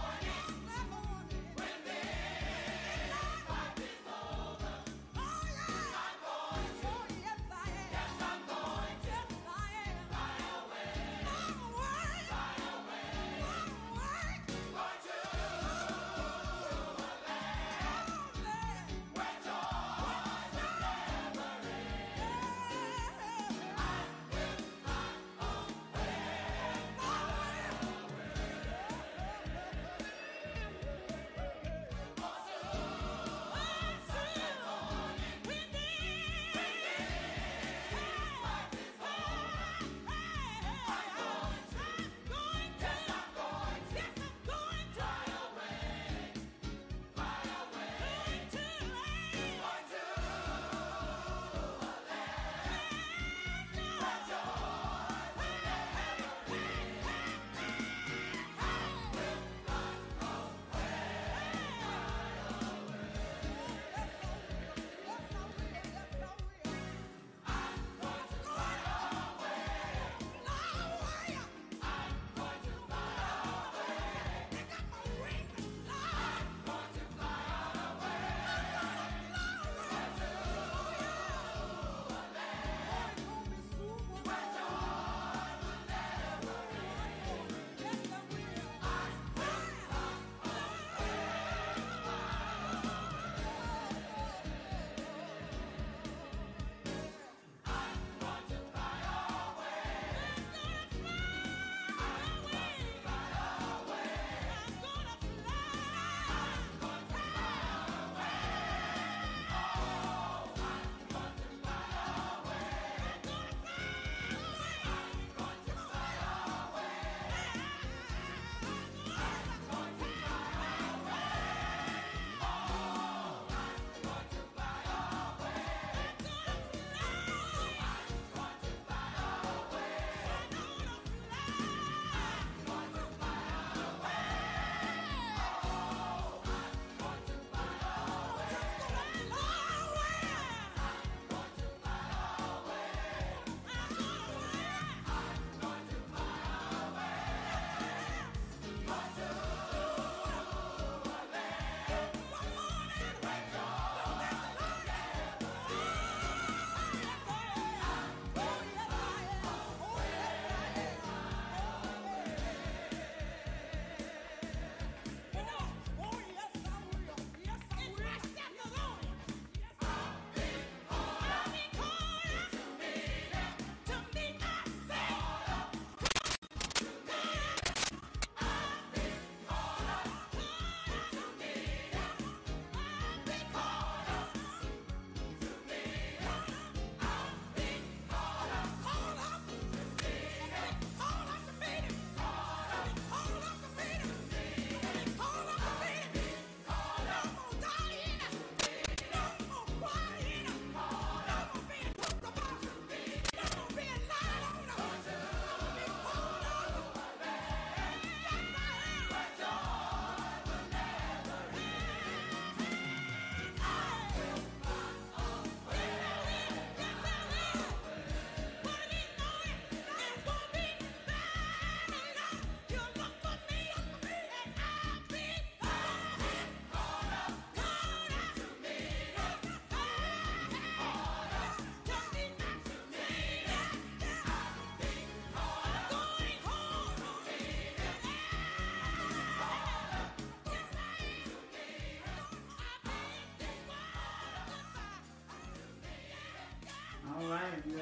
Oh, yeah.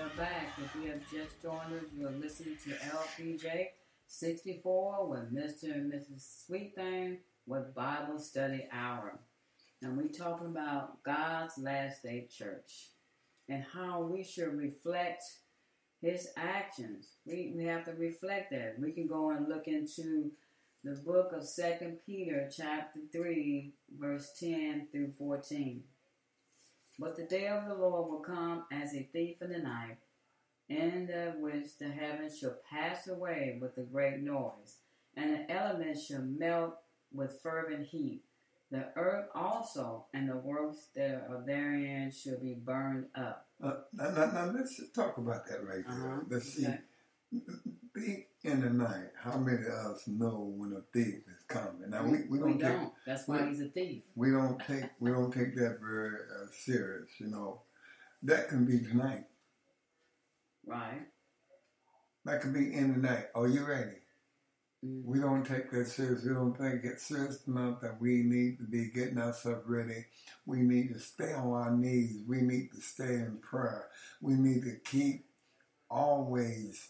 are back. If you have just joined us, you are listening to L P J sixty-four with Mister and Missus Sweet Thing with Bible Study Hour. And we're talking about God's Last Day Church and how we should reflect His actions. We, we have to reflect that. We can go and look into the book of Second Peter chapter three, verse ten through fourteen. But the day of the Lord will come as a thief in the night, in the which the heavens shall pass away with a great noise, and the elements shall melt with fervent heat. The earth also and the works that are therein shall be burned up. Uh, now, now, now, let's just talk about that right there. Uh-huh. Let's see. Okay. Thief in the night. How many of us know when a thief is coming? Now we, we We don't don't. take That's why we, he's a thief. we don't take we don't take that very uh, serious. You know, that can be tonight. Right. That can be in the night. Are you ready? Mm-hmm. We don't take that serious. We don't take it serious enough that we need to be getting ourselves ready. We need to stay on our knees. We need to stay in prayer. We need to keep always,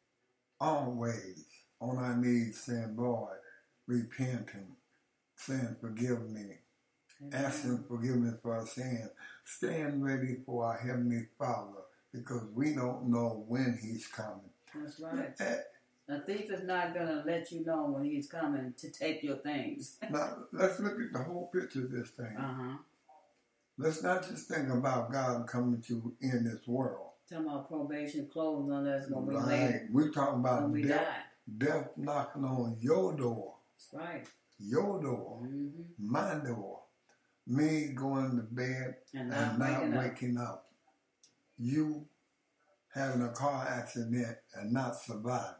always on our knees saying, Lord, repenting, saying, forgive me, Amen. asking forgiveness for our sins, staying ready for our Heavenly Father because we don't know when He's coming. That's right. That, A thief is not going to let you know when he's coming to take your things. Now, let's look at the whole picture of this thing. Uh-huh. Let's not just think about God coming to end this world. Talking about probation closed on us when we Right. lay, We're talking about when we death, die. death knocking on your door, That's right. your door, Mm-hmm. my door. Me going to bed And and not not waking up. waking up. You having a car accident and not surviving.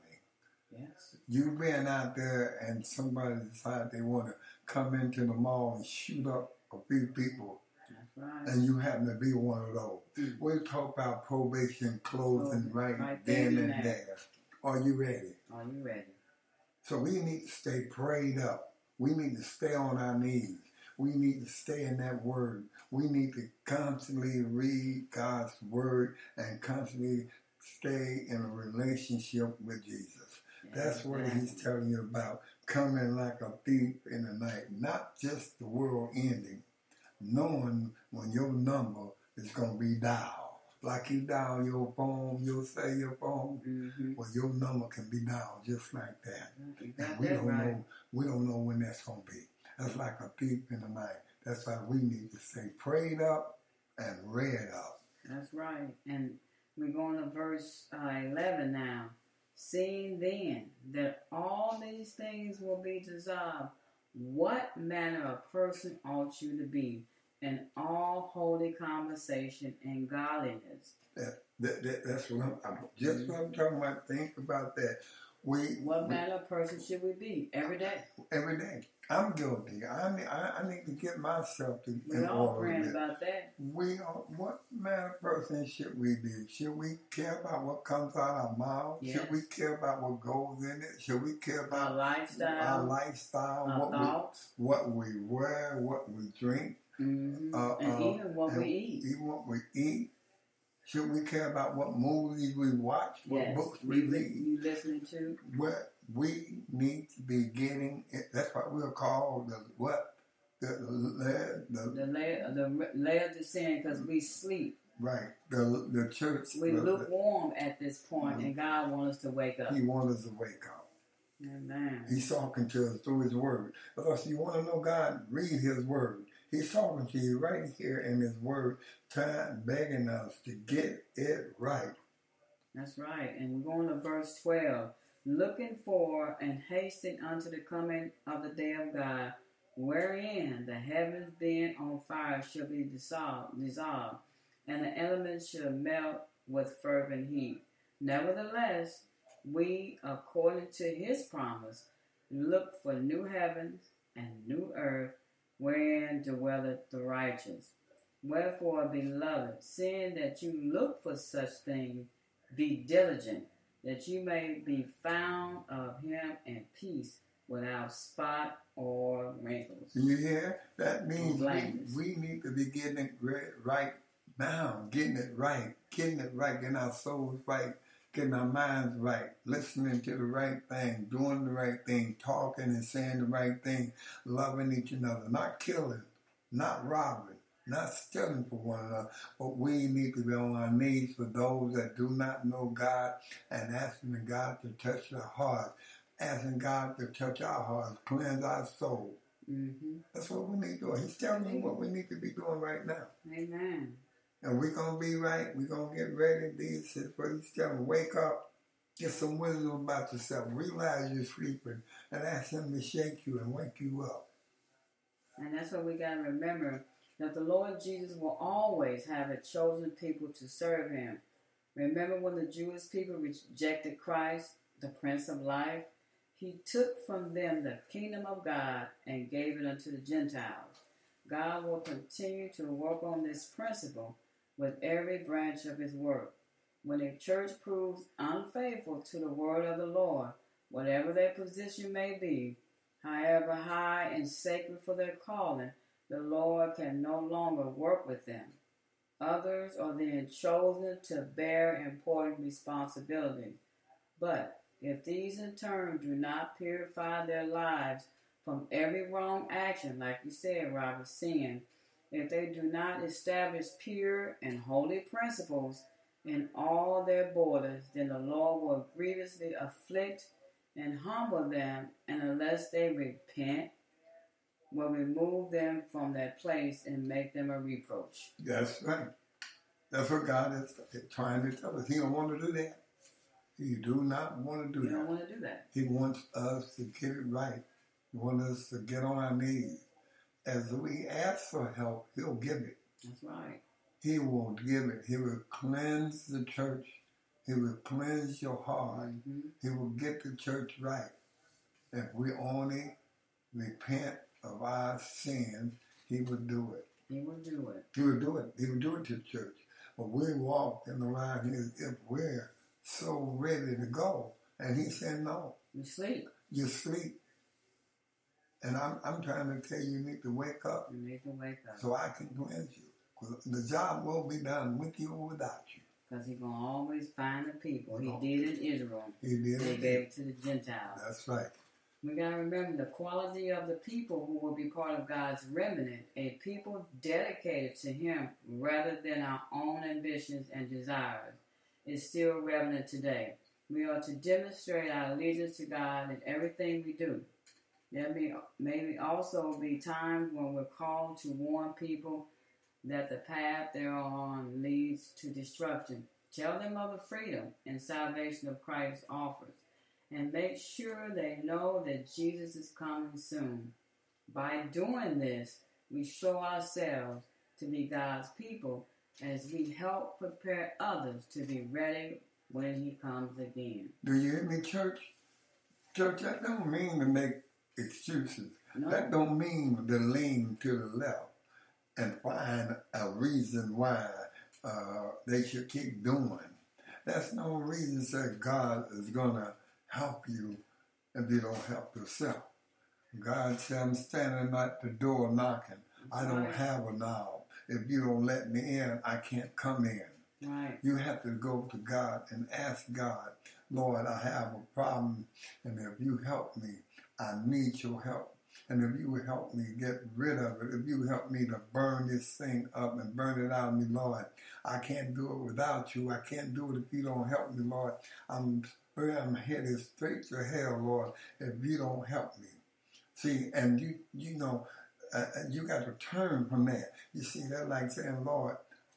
Yes. You being out there and somebody decide they want to come into the mall and shoot up a few people. That's right. And you happen to be one of those. Mm. We talk about probation closing Oh, right, right then there and and there. Are you ready? Are you ready? So we need to stay prayed up. We need to stay on our knees. We need to stay in that word. We need to constantly read God's word and constantly stay in a relationship with Jesus. That's what He's telling you about, coming like a thief in the night. Not just the world ending, knowing when your number is going to be dialed. Like you dial your phone, you'll say your phone, Mm-hmm. well, your number can be dialed just like that. You And got we that don't right. know, we don't know when that's going to be. That's like a thief in the night. That's why we need to stay prayed up and read up. That's right. And we're going to verse uh, eleven now. Seeing then that all these things will be dissolved, what manner of person ought you to be in all holy conversation and godliness? That, that, that, that's what I'm, I'm just what I'm talking about. Think about that. We What we, manner of person should we be every day? every day. I'm guilty. I need, I, I need to get myself to, We in all order. praying with it. about that. We are, what manner of person should we be? Should we care about what comes out our mouth? Yes. Should we care about what goes in it? Should we care Our about lifestyle, our lifestyle? our what thoughts, we what we wear, what we drink, mm-hmm. uh, and uh, even what and we eat. even what we eat. Should we care about what movies we watch, what Yes, books we you, read? you listening to? What we need to be getting, that's what we'll call the what? The, the, the, The layer, the layer of the sin, because we sleep. right, the the church. We the, lukewarm at this point, Mhm. and God wants us to wake up. He wants us to wake up. Amen. He's talking to us through His Word. Because you want to know God, read His Word. He's talking to you right here in His Word, trying, begging us to get it right. That's right. And we're going to verse twelve. Looking for and hasting unto the coming of the day of God, wherein the heavens being on fire shall be dissolved, dissolved, and the elements shall melt with fervent heat. Nevertheless, we, according to His promise, look for new heavens and new earth, wherein dwelleth the righteous. Wherefore, beloved, seeing that you look for such things, be diligent, that you may be found of Him in peace, without spot or wrinkles. Do you hear? That means we, Blameless. we need to be getting it right Now, getting it right, getting it right, getting our souls right, getting our minds right, listening to the right thing, doing the right thing, talking and saying the right thing, loving each other, not killing, not robbing, not stealing for one another, but we need to be on our knees for those that do not know God and asking God to touch their hearts, asking God to touch our hearts, cleanse our soul. Mm-hmm. That's what we need to do. He's telling you what we need to be doing right now. Amen. And we're going to be right. We're going to get ready. These is what he's telling. Wake up. Get some wisdom about yourself. Realize you're sleeping and ask him to shake you and wake you up. And that's what we got to remember, that the Lord Jesus will always have a chosen people to serve him. Remember when the Jewish people rejected Christ, the Prince of Life? He took from them the kingdom of God and gave it unto the Gentiles. God will continue to work on this principle with every branch of his work. When a church proves unfaithful to the word of the Lord, whatever their position may be, however high and sacred for their calling, the Lord can no longer work with them. Others are then chosen to bear important responsibilities. But if these in turn do not purify their lives from every wrong action, like you said, Robert, sin, if they do not establish pure and holy principles in all their borders, then the Lord will grievously afflict and humble them, and unless they repent, will remove them from that place and make them a reproach. That's right. That's what God is trying to tell us. He don't want to do that. He do not want to do He that. don't want to do that. He wants us to get it right. He wants us to get on our knees. As we ask for help, he'll give it. That's right. He will give it. He will cleanse the church. He will cleanse your heart. Mm-hmm. He will get the church right. If we only repent of our sins, he will do it. He will do it. He will do it. He will do it to the church. But we walk in around here if we're so ready to go. And he said, no. You sleep. You sleep. And I'm I'm trying to tell you, you need to wake up. You need to wake up. So I can cleanse you. 'Cause the job will be done with you or without you. Because he's going to always find the people. He No. did in Israel. He did. They it. gave it to the Gentiles. That's right. We got to remember the quality of the people who will be part of God's remnant, a people dedicated to him rather than our own ambitions and desires, is still relevant today. We are to demonstrate our allegiance to God in everything we do. There may maybe also be times when we're called to warn people that the path they're on leads to destruction. Tell them of the freedom and salvation of Christ offers, and make sure they know that Jesus is coming soon. By doing this, we show ourselves to be God's people as we help prepare others to be ready when he comes again. Do you hear me, church? Church, that don't mean to make excuses. No. That don't mean to lean to the left and find a reason why uh, they should keep doing. That's no reason that God is going to help you if you don't help yourself. God said, I'm standing at the door knocking. I don't Right. have a knob. If you don't let me in, I can't come in. Right. You have to go to God and ask God, Lord, I have a problem, and if you help me, I need your help. And if you would help me get rid of it, if you would help me to burn this thing up and burn it out of me, Lord, I can't do it without you. I can't do it if you don't help me, Lord. I'm, I'm headed straight to hell, Lord, if you don't help me. See, and you, you know, uh, you got to turn from that. You see, that's like saying, Lord,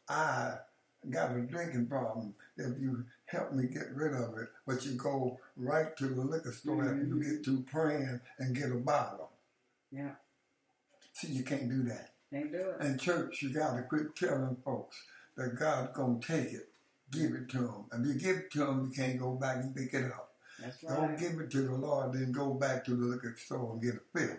I got a drinking problem. If you help me get rid of it, but you go right to the liquor store after you get through praying and get a bottle. Yeah. See, you can't do that. Can't do it. And church, you got to quit telling folks that God's going to take it. Give it to them. If you give it to them, you can't go back and pick it up. That's right. Don't give it to the Lord, then go back to the liquor store and get a fill.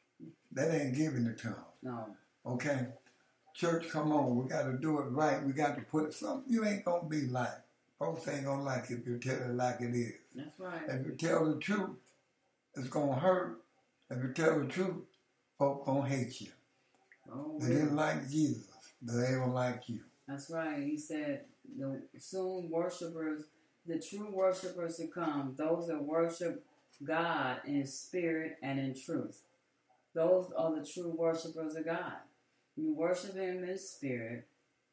That ain't giving it to them. No. Okay? Church, come on. We got to do it right. We got to put something you ain't going to be like. Folks ain't going to like it if you tell it like it is. That's right. If you tell the truth, it's going to hurt. If you tell the truth, folks going to hate you. Oh, They didn't like Jesus. They don't like you. That's right. He said the soon worshipers, the true worshipers to come, those that worship God in spirit and in truth. Those are the true worshipers of God. You worship Him in spirit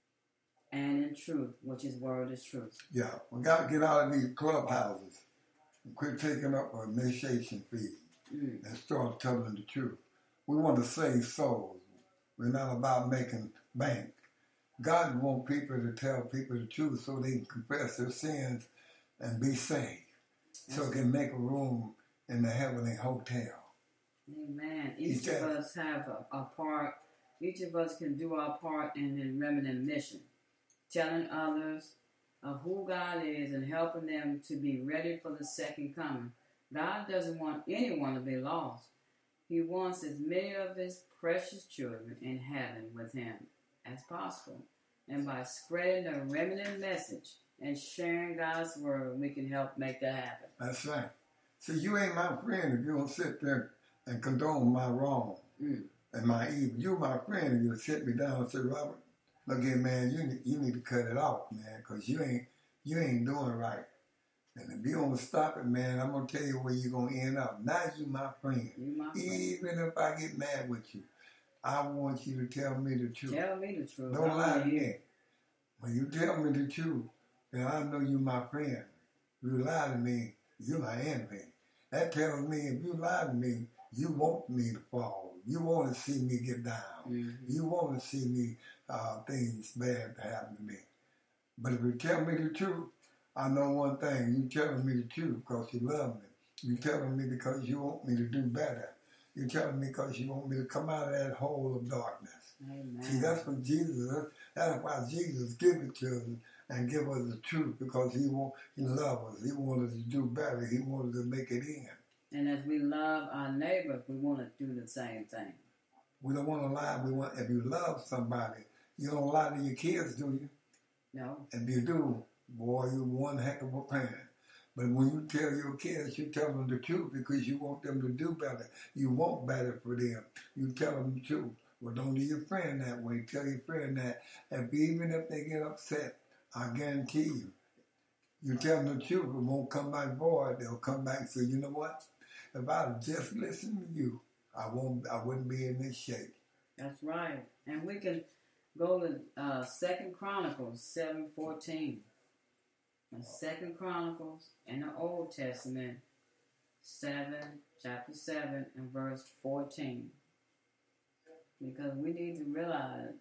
and in truth, which His word is truth. Yeah, we got to get out of these clubhouses and quit taking up an initiation fee mm. and start telling the truth. We want to save souls. We're not about making bank. God wants people to tell people the truth so they can confess their sins and be saved. So it can make a room in the heavenly hotel. Amen. Each of us have a, a part. Each of us can do our part in the remnant mission, telling others of who God is and helping them to be ready for the second coming. God doesn't want anyone to be lost. He wants as many of His precious children in heaven with Him as possible. And by spreading the remnant message and sharing God's word, we can help make that happen. That's right. So you ain't my friend if you don't sit there and condone my wrong mm. and my evil. You my friend if you sit me down and say, Robert, look here, man, you need, you need to cut it off, man, because you ain't you ain't doing right. And if you don't stop it, man, I'm going to tell you where you're going to end up. Now you my friend. You my friend. Even if I get mad with you, I want you to tell me the truth. Tell me the truth. Don't lie to me. When you tell me the truth, then I know you my friend. If you lie to me, you're my enemy. That tells me if you lie to me, you want me to fall. You want to see me get down. Mm-hmm. You want to see me, uh, things bad to happen to me. But if you tell me the truth, I know one thing. You telling me the truth because you love me. You telling me because you want me to do better. You telling me because you want me to come out of that hole of darkness. Amen. See, that's what Jesus, that's why Jesus give it to us and give us the truth, because he want, he loves us. He wanted to do better. He wanted to make it in. And as we love our neighbor, we want to do the same thing. We don't want to lie. We want, if you love somebody, you don't lie to your kids, do you? No. If you do, boy, you're one heck of a parent. But when you tell your kids, you tell them the truth because you want them to do better. You want better for them. You tell them the truth. Well, don't do your friend that way. Tell your friend that. And even if they get upset, I guarantee you, you tell them the truth, it won't come back void. They'll come back and say, you know what? If I just listened to you, I won't. I wouldn't be in this shape. That's right. And we can go to uh, Second Chronicles seven fourteen. And Second Chronicles in the Old Testament, seven, chapter seven, and verse fourteen. Because we need to realize,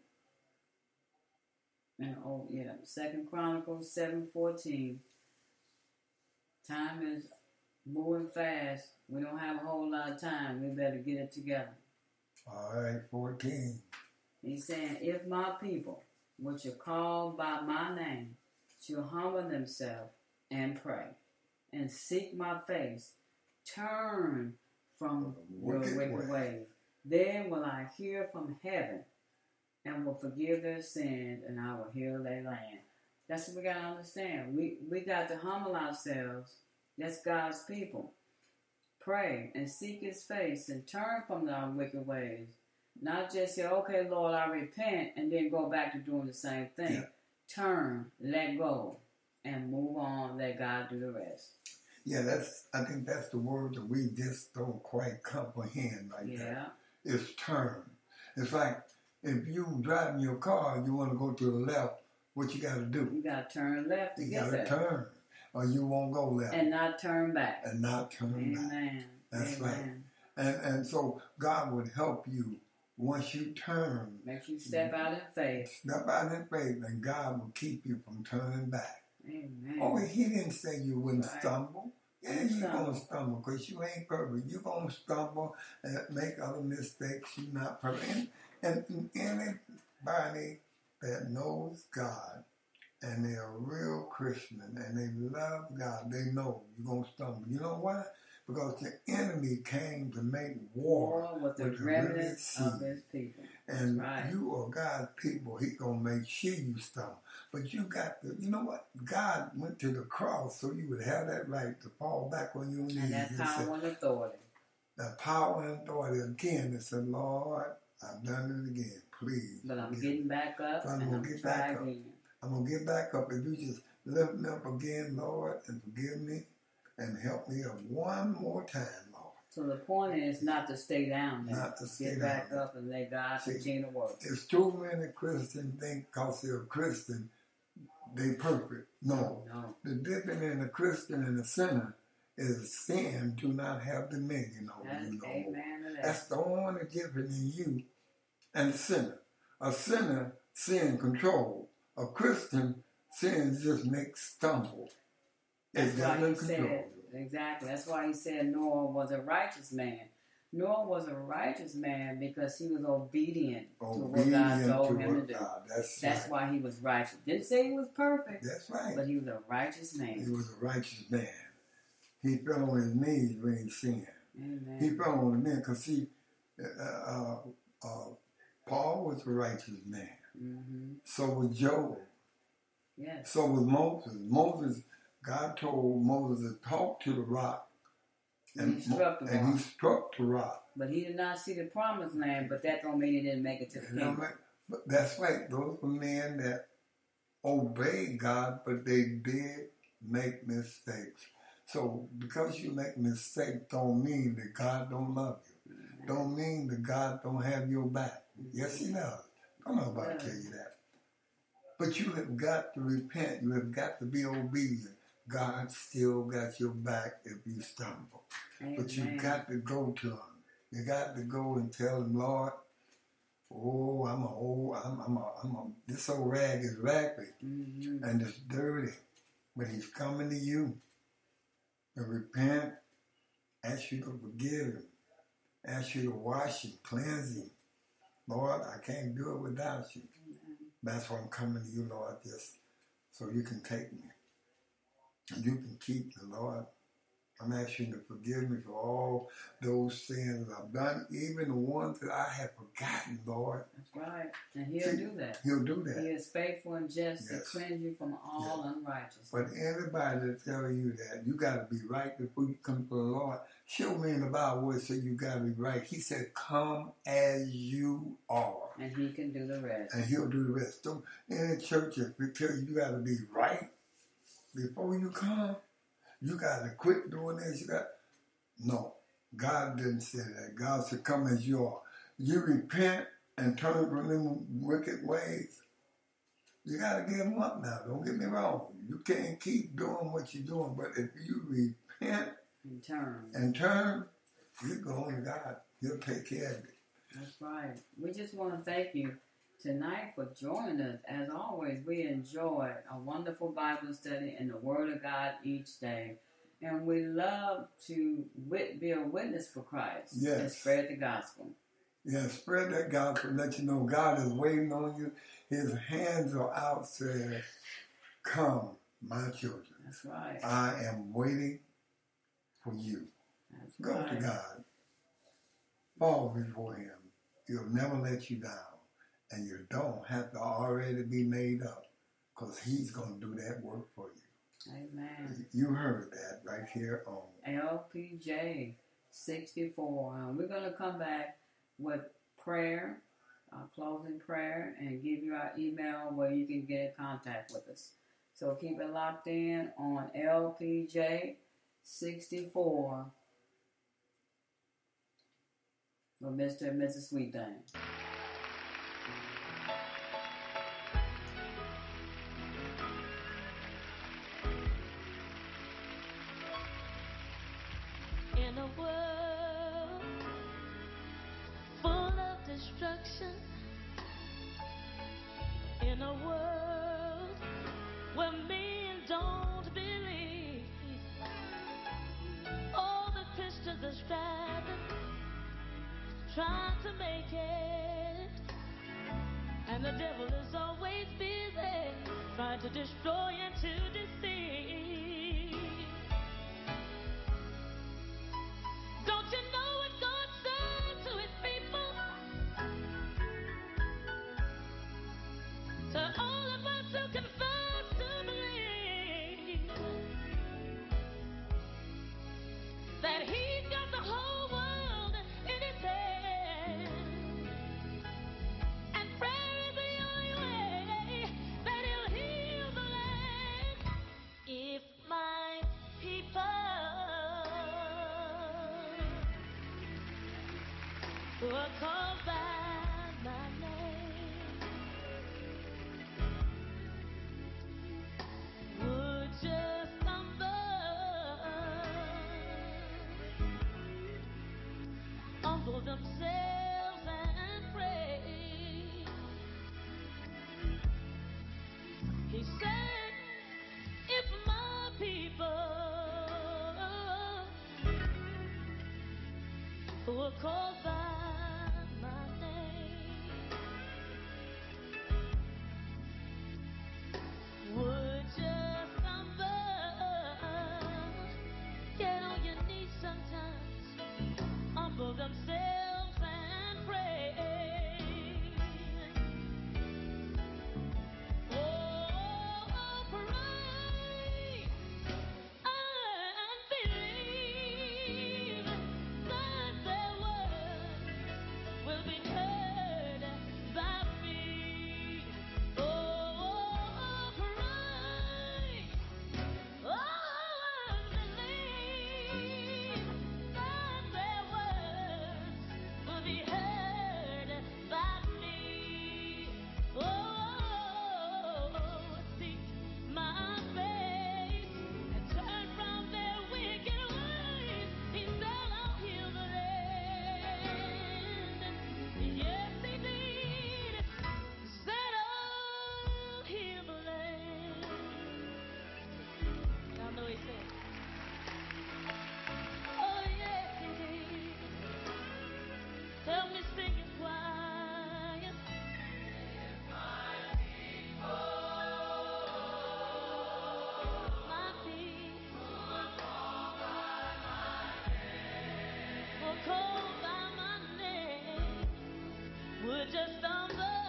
and oh yeah, Second Chronicles seven fourteen. Time is moving fast. We don't have a whole lot of time. We better get it together. All right, fourteen. He's saying, if my people, which are called by my name, shall humble themselves and pray, and seek my face, turn from your wicked, wicked way. ways, then will I hear from heaven, and will forgive their sins, and I will heal their land. That's what we got to understand. We we got to humble ourselves. That's God's people. Pray and seek His face and turn from our wicked ways. Not just say, okay, Lord, I repent, and then go back to doing the same thing. Yeah. Turn, let go, and move on. Let God do the rest. Yeah, that's. I think that's the word that we just don't quite comprehend right yeah. there. It's turn. It's like if you driving your car and you want to go to the left, what you got to do? You got to turn left to you get there. You got to turn, or you won't go left. And not turn back. And not turn Amen. back. That's Amen. right. And and so God would help you once you turn. Make you step out in faith. Step out in faith, and God will keep you from turning back. Amen. Oh, He didn't say you wouldn't right. stumble. Yeah, you're going to stumble because you ain't perfect. You're going to stumble and make other mistakes. You're not perfect. And, and anybody that knows God and they're a real Christian and they love God, they know you're going to stumble. You know why? Because the enemy came to make war, war with the, with the remnant of His people. And right. you are God's people. He's going to make sure you stumble. But you got to, you know what? God went to the cross so you would have that right to fall back on your knees. And that power and authority. The power and authority. Again, it said, Lord, I've done it again. Please. But I'm getting back up, so I'm and gonna I'm get try back up. again. I'm going to get back up. If you just lift me up again, Lord, and forgive me and help me up one more time, Lord. So the point is not to stay down there. Not to stay Get down back there. up and let God See, continue to work. There's too many Christians think because they're a Christian, they perfect. No. No. The difference in a Christian and a sinner is sin do not have dominion over That's, you no more. amen to that. That's the only difference in you and a sinner. A sinner, sin control. A Christian, sin just makes stumble. That's It why he doesn't control said, you. exactly. That's why he said Noah was a righteous man. Noah was a righteous man because he was obedient, Obedient to what God told to him what to do. God, that's That's right. why he was righteous. Didn't say he was perfect, That's right. but he was a righteous man. He was a righteous man. He fell on his knees when he sinned. Amen. He fell on his knees because see, uh, uh, uh, Paul was a righteous man. Mm-hmm. So was Job. Yes. So was Moses. Moses, God told Moses to talk to the rock. And he struck the and rock. he struck the rock. But he did not see the promised land, but that don't mean he didn't make it to the You know, kingdom. man, but that's right. Those were men that obeyed God, but they did make mistakes. So because you make mistakes don't mean that God don't love you. Don't mean that God don't have your back. Yes, he does. I don't know about to tell you that. But you have got to repent. You have got to be obedient. God still got your back if you stumble. Amen. But you got to go to him. You got to go and tell him, Lord, oh, I'm a old, I'm, I'm a, I'm a, this old rag is ragged Mm-hmm. and it's dirty. But he's coming to you. And repent, ask you to forgive him, ask you to wash him, cleanse him. Lord, I can't do it without you. Mm-hmm. That's why I'm coming to you, Lord, just so you can take me. And you can keep me, Lord. I'm asking you to forgive me for all those sins I've done, even the ones that I have forgotten, Lord. That's right. And he'll See, do that. He'll do that. He is faithful and just Yes. to cleanse you from all Yes. unrighteousness. But anybody that tell you that you got to be right before you come to the Lord, show me in the Bible where it says you got to be right. He said, come as you are. And he can do the rest. And he'll do the rest. Don't, in the church, if they tell you you got to be right before you come, you got to quit doing this. You got No, God didn't say that. God said, come as you are. You repent and turn from them wicked ways. You got to give them up now. Don't get me wrong. You can't keep doing what you're doing. But if you repent In turn. and turn, you're going to God. He'll take care of it. That's right. We just want to thank you tonight for joining us. As always, we enjoy a wonderful Bible study and the Word of God each day. And we love to wit- be a witness for Christ Yes. and spread the gospel. Yeah, spread that gospel. Let you know God is waiting on you. His hands are out saying, come, my children. That's right. I am waiting for you. That's Go right. to God. Fall before him. He'll never let you down. And you don't have to already be made up because he's going to do that work for you. Amen. You heard that right here on L P J sixty-four. Um, we're going to come back with prayer, our closing prayer, and give you our email where you can get in contact with us. So keep it locked in on L P J sixty-four with Mister and Missus Sweet Thing. In a world full of destruction, in a world where men don't believe, all the Christians are striving, trying to make it, and the devil is always busy trying to destroy and to deceive. Don't you know what God said to his people? To all of us who confess to believe that he's got the whole world in his hand. who are called by my name would just stumble, humble themselves and pray. He said, if my people who are called by my name would just stumble, get on your knees sometimes, humble themselves and pray. Oh, pray and believe that their words will be heard by me. Oh, pray, oh, and believe that their words will be heard by me. Oh, seek my face and turn from their wicked ways. He said, I'll heal the land. Yes, he did. He said, I'll heal the land. Y'all know he said, oh, yes, he did. Help me sing it quiet. My people were called by my name would just stumble,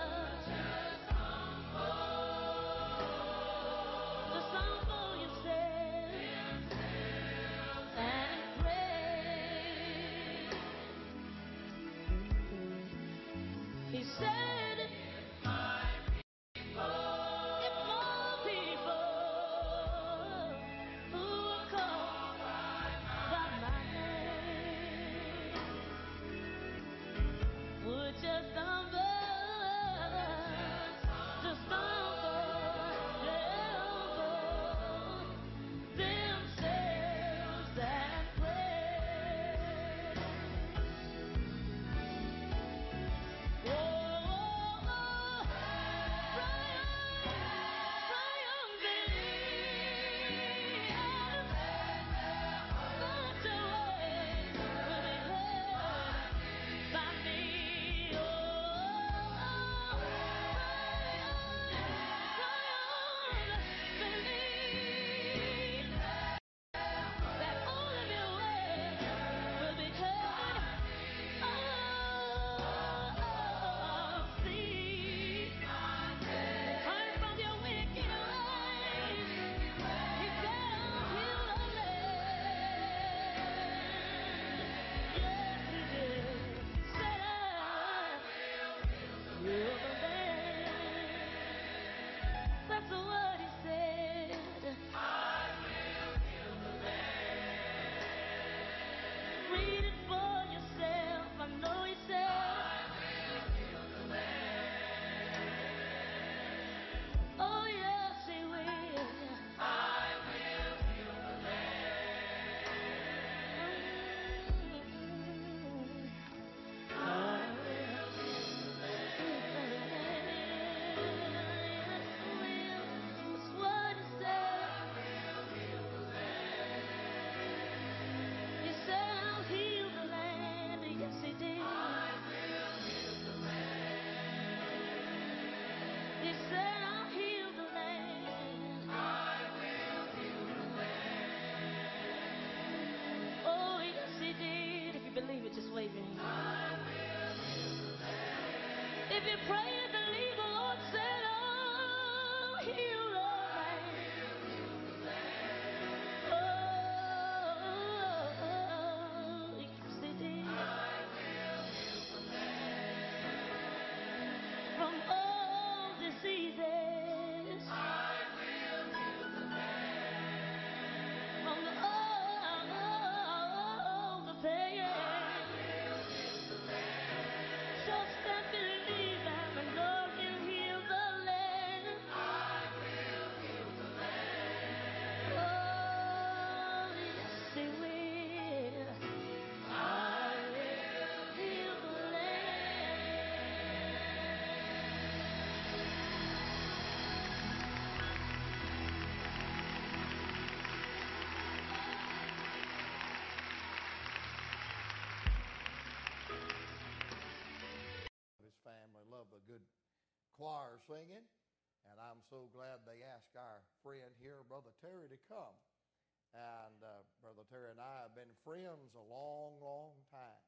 just humble yourself and pray. He said, if my people who are called by my name would just stumble, just stumble, humble themselves and pray. Oh, that's what he said. Read it for yourself. I know he said, oh, yes, he will. That's what he said. He said, I'll heal the land. Yes, he did. He said, I'll heal the land. Oh, yes, he did. If you believe it, just wave your hand. If you pray and believe, the Lord said, oh, heal the land. Oh, yes, he did. From all diseases, from all the pain. choir singing, and I'm so glad they asked our friend here, Brother Terry, to come. And uh, Brother Terry and I have been friends a long, long time.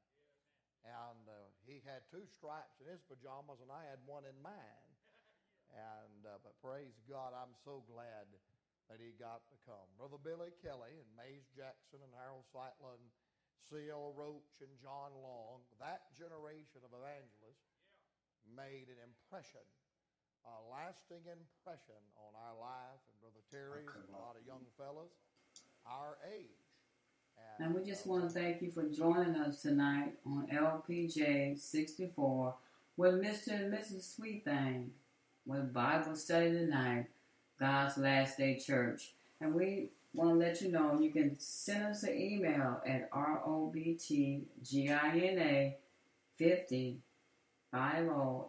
And uh, he had two stripes in his pajamas, and I had one in mine. And uh, but praise God, I'm so glad that he got to come. Brother Billy Kelly and Mays Jackson and Harold Seitler and C L Roach and John Long, that generation of evangelists made an impression, a lasting impression on our life. And Brother Terry and a lot of young fellas our age. And, and we just uh, want to thank you for joining us tonight on L P J sixty-four with Mister and Missus Sweet Thing with Bible study tonight, God's Last Day Church. And we want to let you know you can send us an email at R O B T G I N A fifty at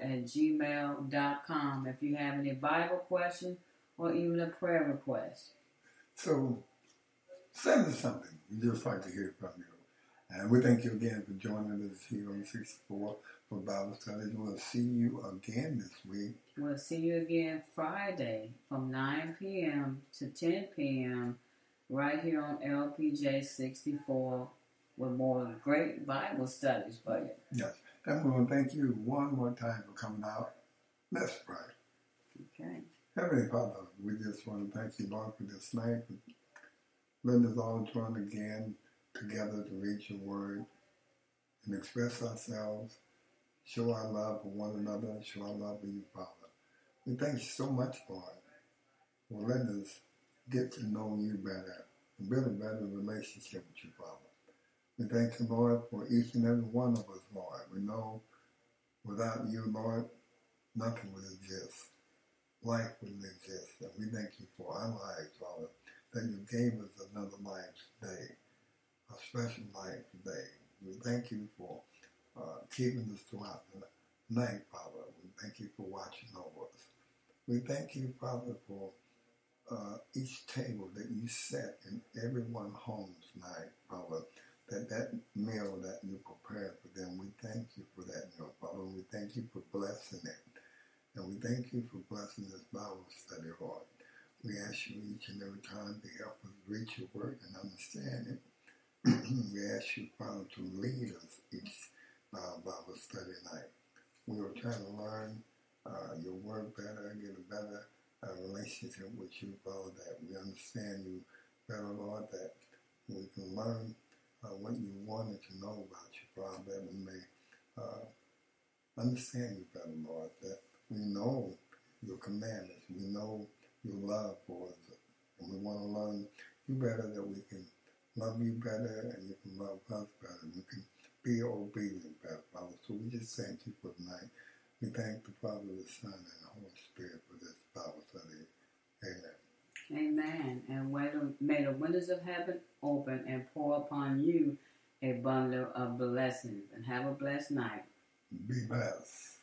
gmail dot com if you have any Bible questions or even a prayer request. So, send us something. We'd just like to hear from you. And we thank you again for joining us here on sixty-four for Bible studies. We'll see you again this week. We'll see you again Friday from nine p.m. to ten p.m. right here on L P J sixty-four with more great Bible studies for you. Yes. And we want to thank you one more time for coming out. Let's pray. Okay. Heavenly Father, we just want to thank you, Lord, for this night. Letting us all join again together to read your word and express ourselves, show our love for one another, show our love for you, Father. We thank you so much, Lord, for letting us get to know you better and build a better relationship with you, Father. We thank you, Lord, for each and every one of us, Lord. We know without you, Lord, nothing would exist. Life wouldn't exist. And we thank you for our lives, Father, that you gave us another life today, a special life today. We thank you for uh, keeping us throughout the night, Father. We thank you for watching over us. We thank you, Father, for uh, each table that you set in everyone's home tonight, Father, that that meal that you prepared for them, we thank you for that meal, Father. We thank you for blessing it. And we thank you for blessing this Bible study, Lord. We ask you each and every time to help us reach your word and understand it. We ask you, Father, to lead us each uh, Bible study night. We will try to learn uh, your word better, get a better uh, relationship with you, Father, that we understand you better, Lord, that we can learn uh, what you wanted to know about you, Father, that we may uh, understand you better, Lord, that we know your commandments, we know your love for us, and we want to learn you better, that we can love you better and you can love us better. We can be obedient better, Father. So we just thank you for tonight. We thank the Father, the Son, and the Holy Spirit for this Bible study. Amen. Amen. And may the windows of heaven open and pour upon you a bundle of blessings. And have a blessed night. Be blessed.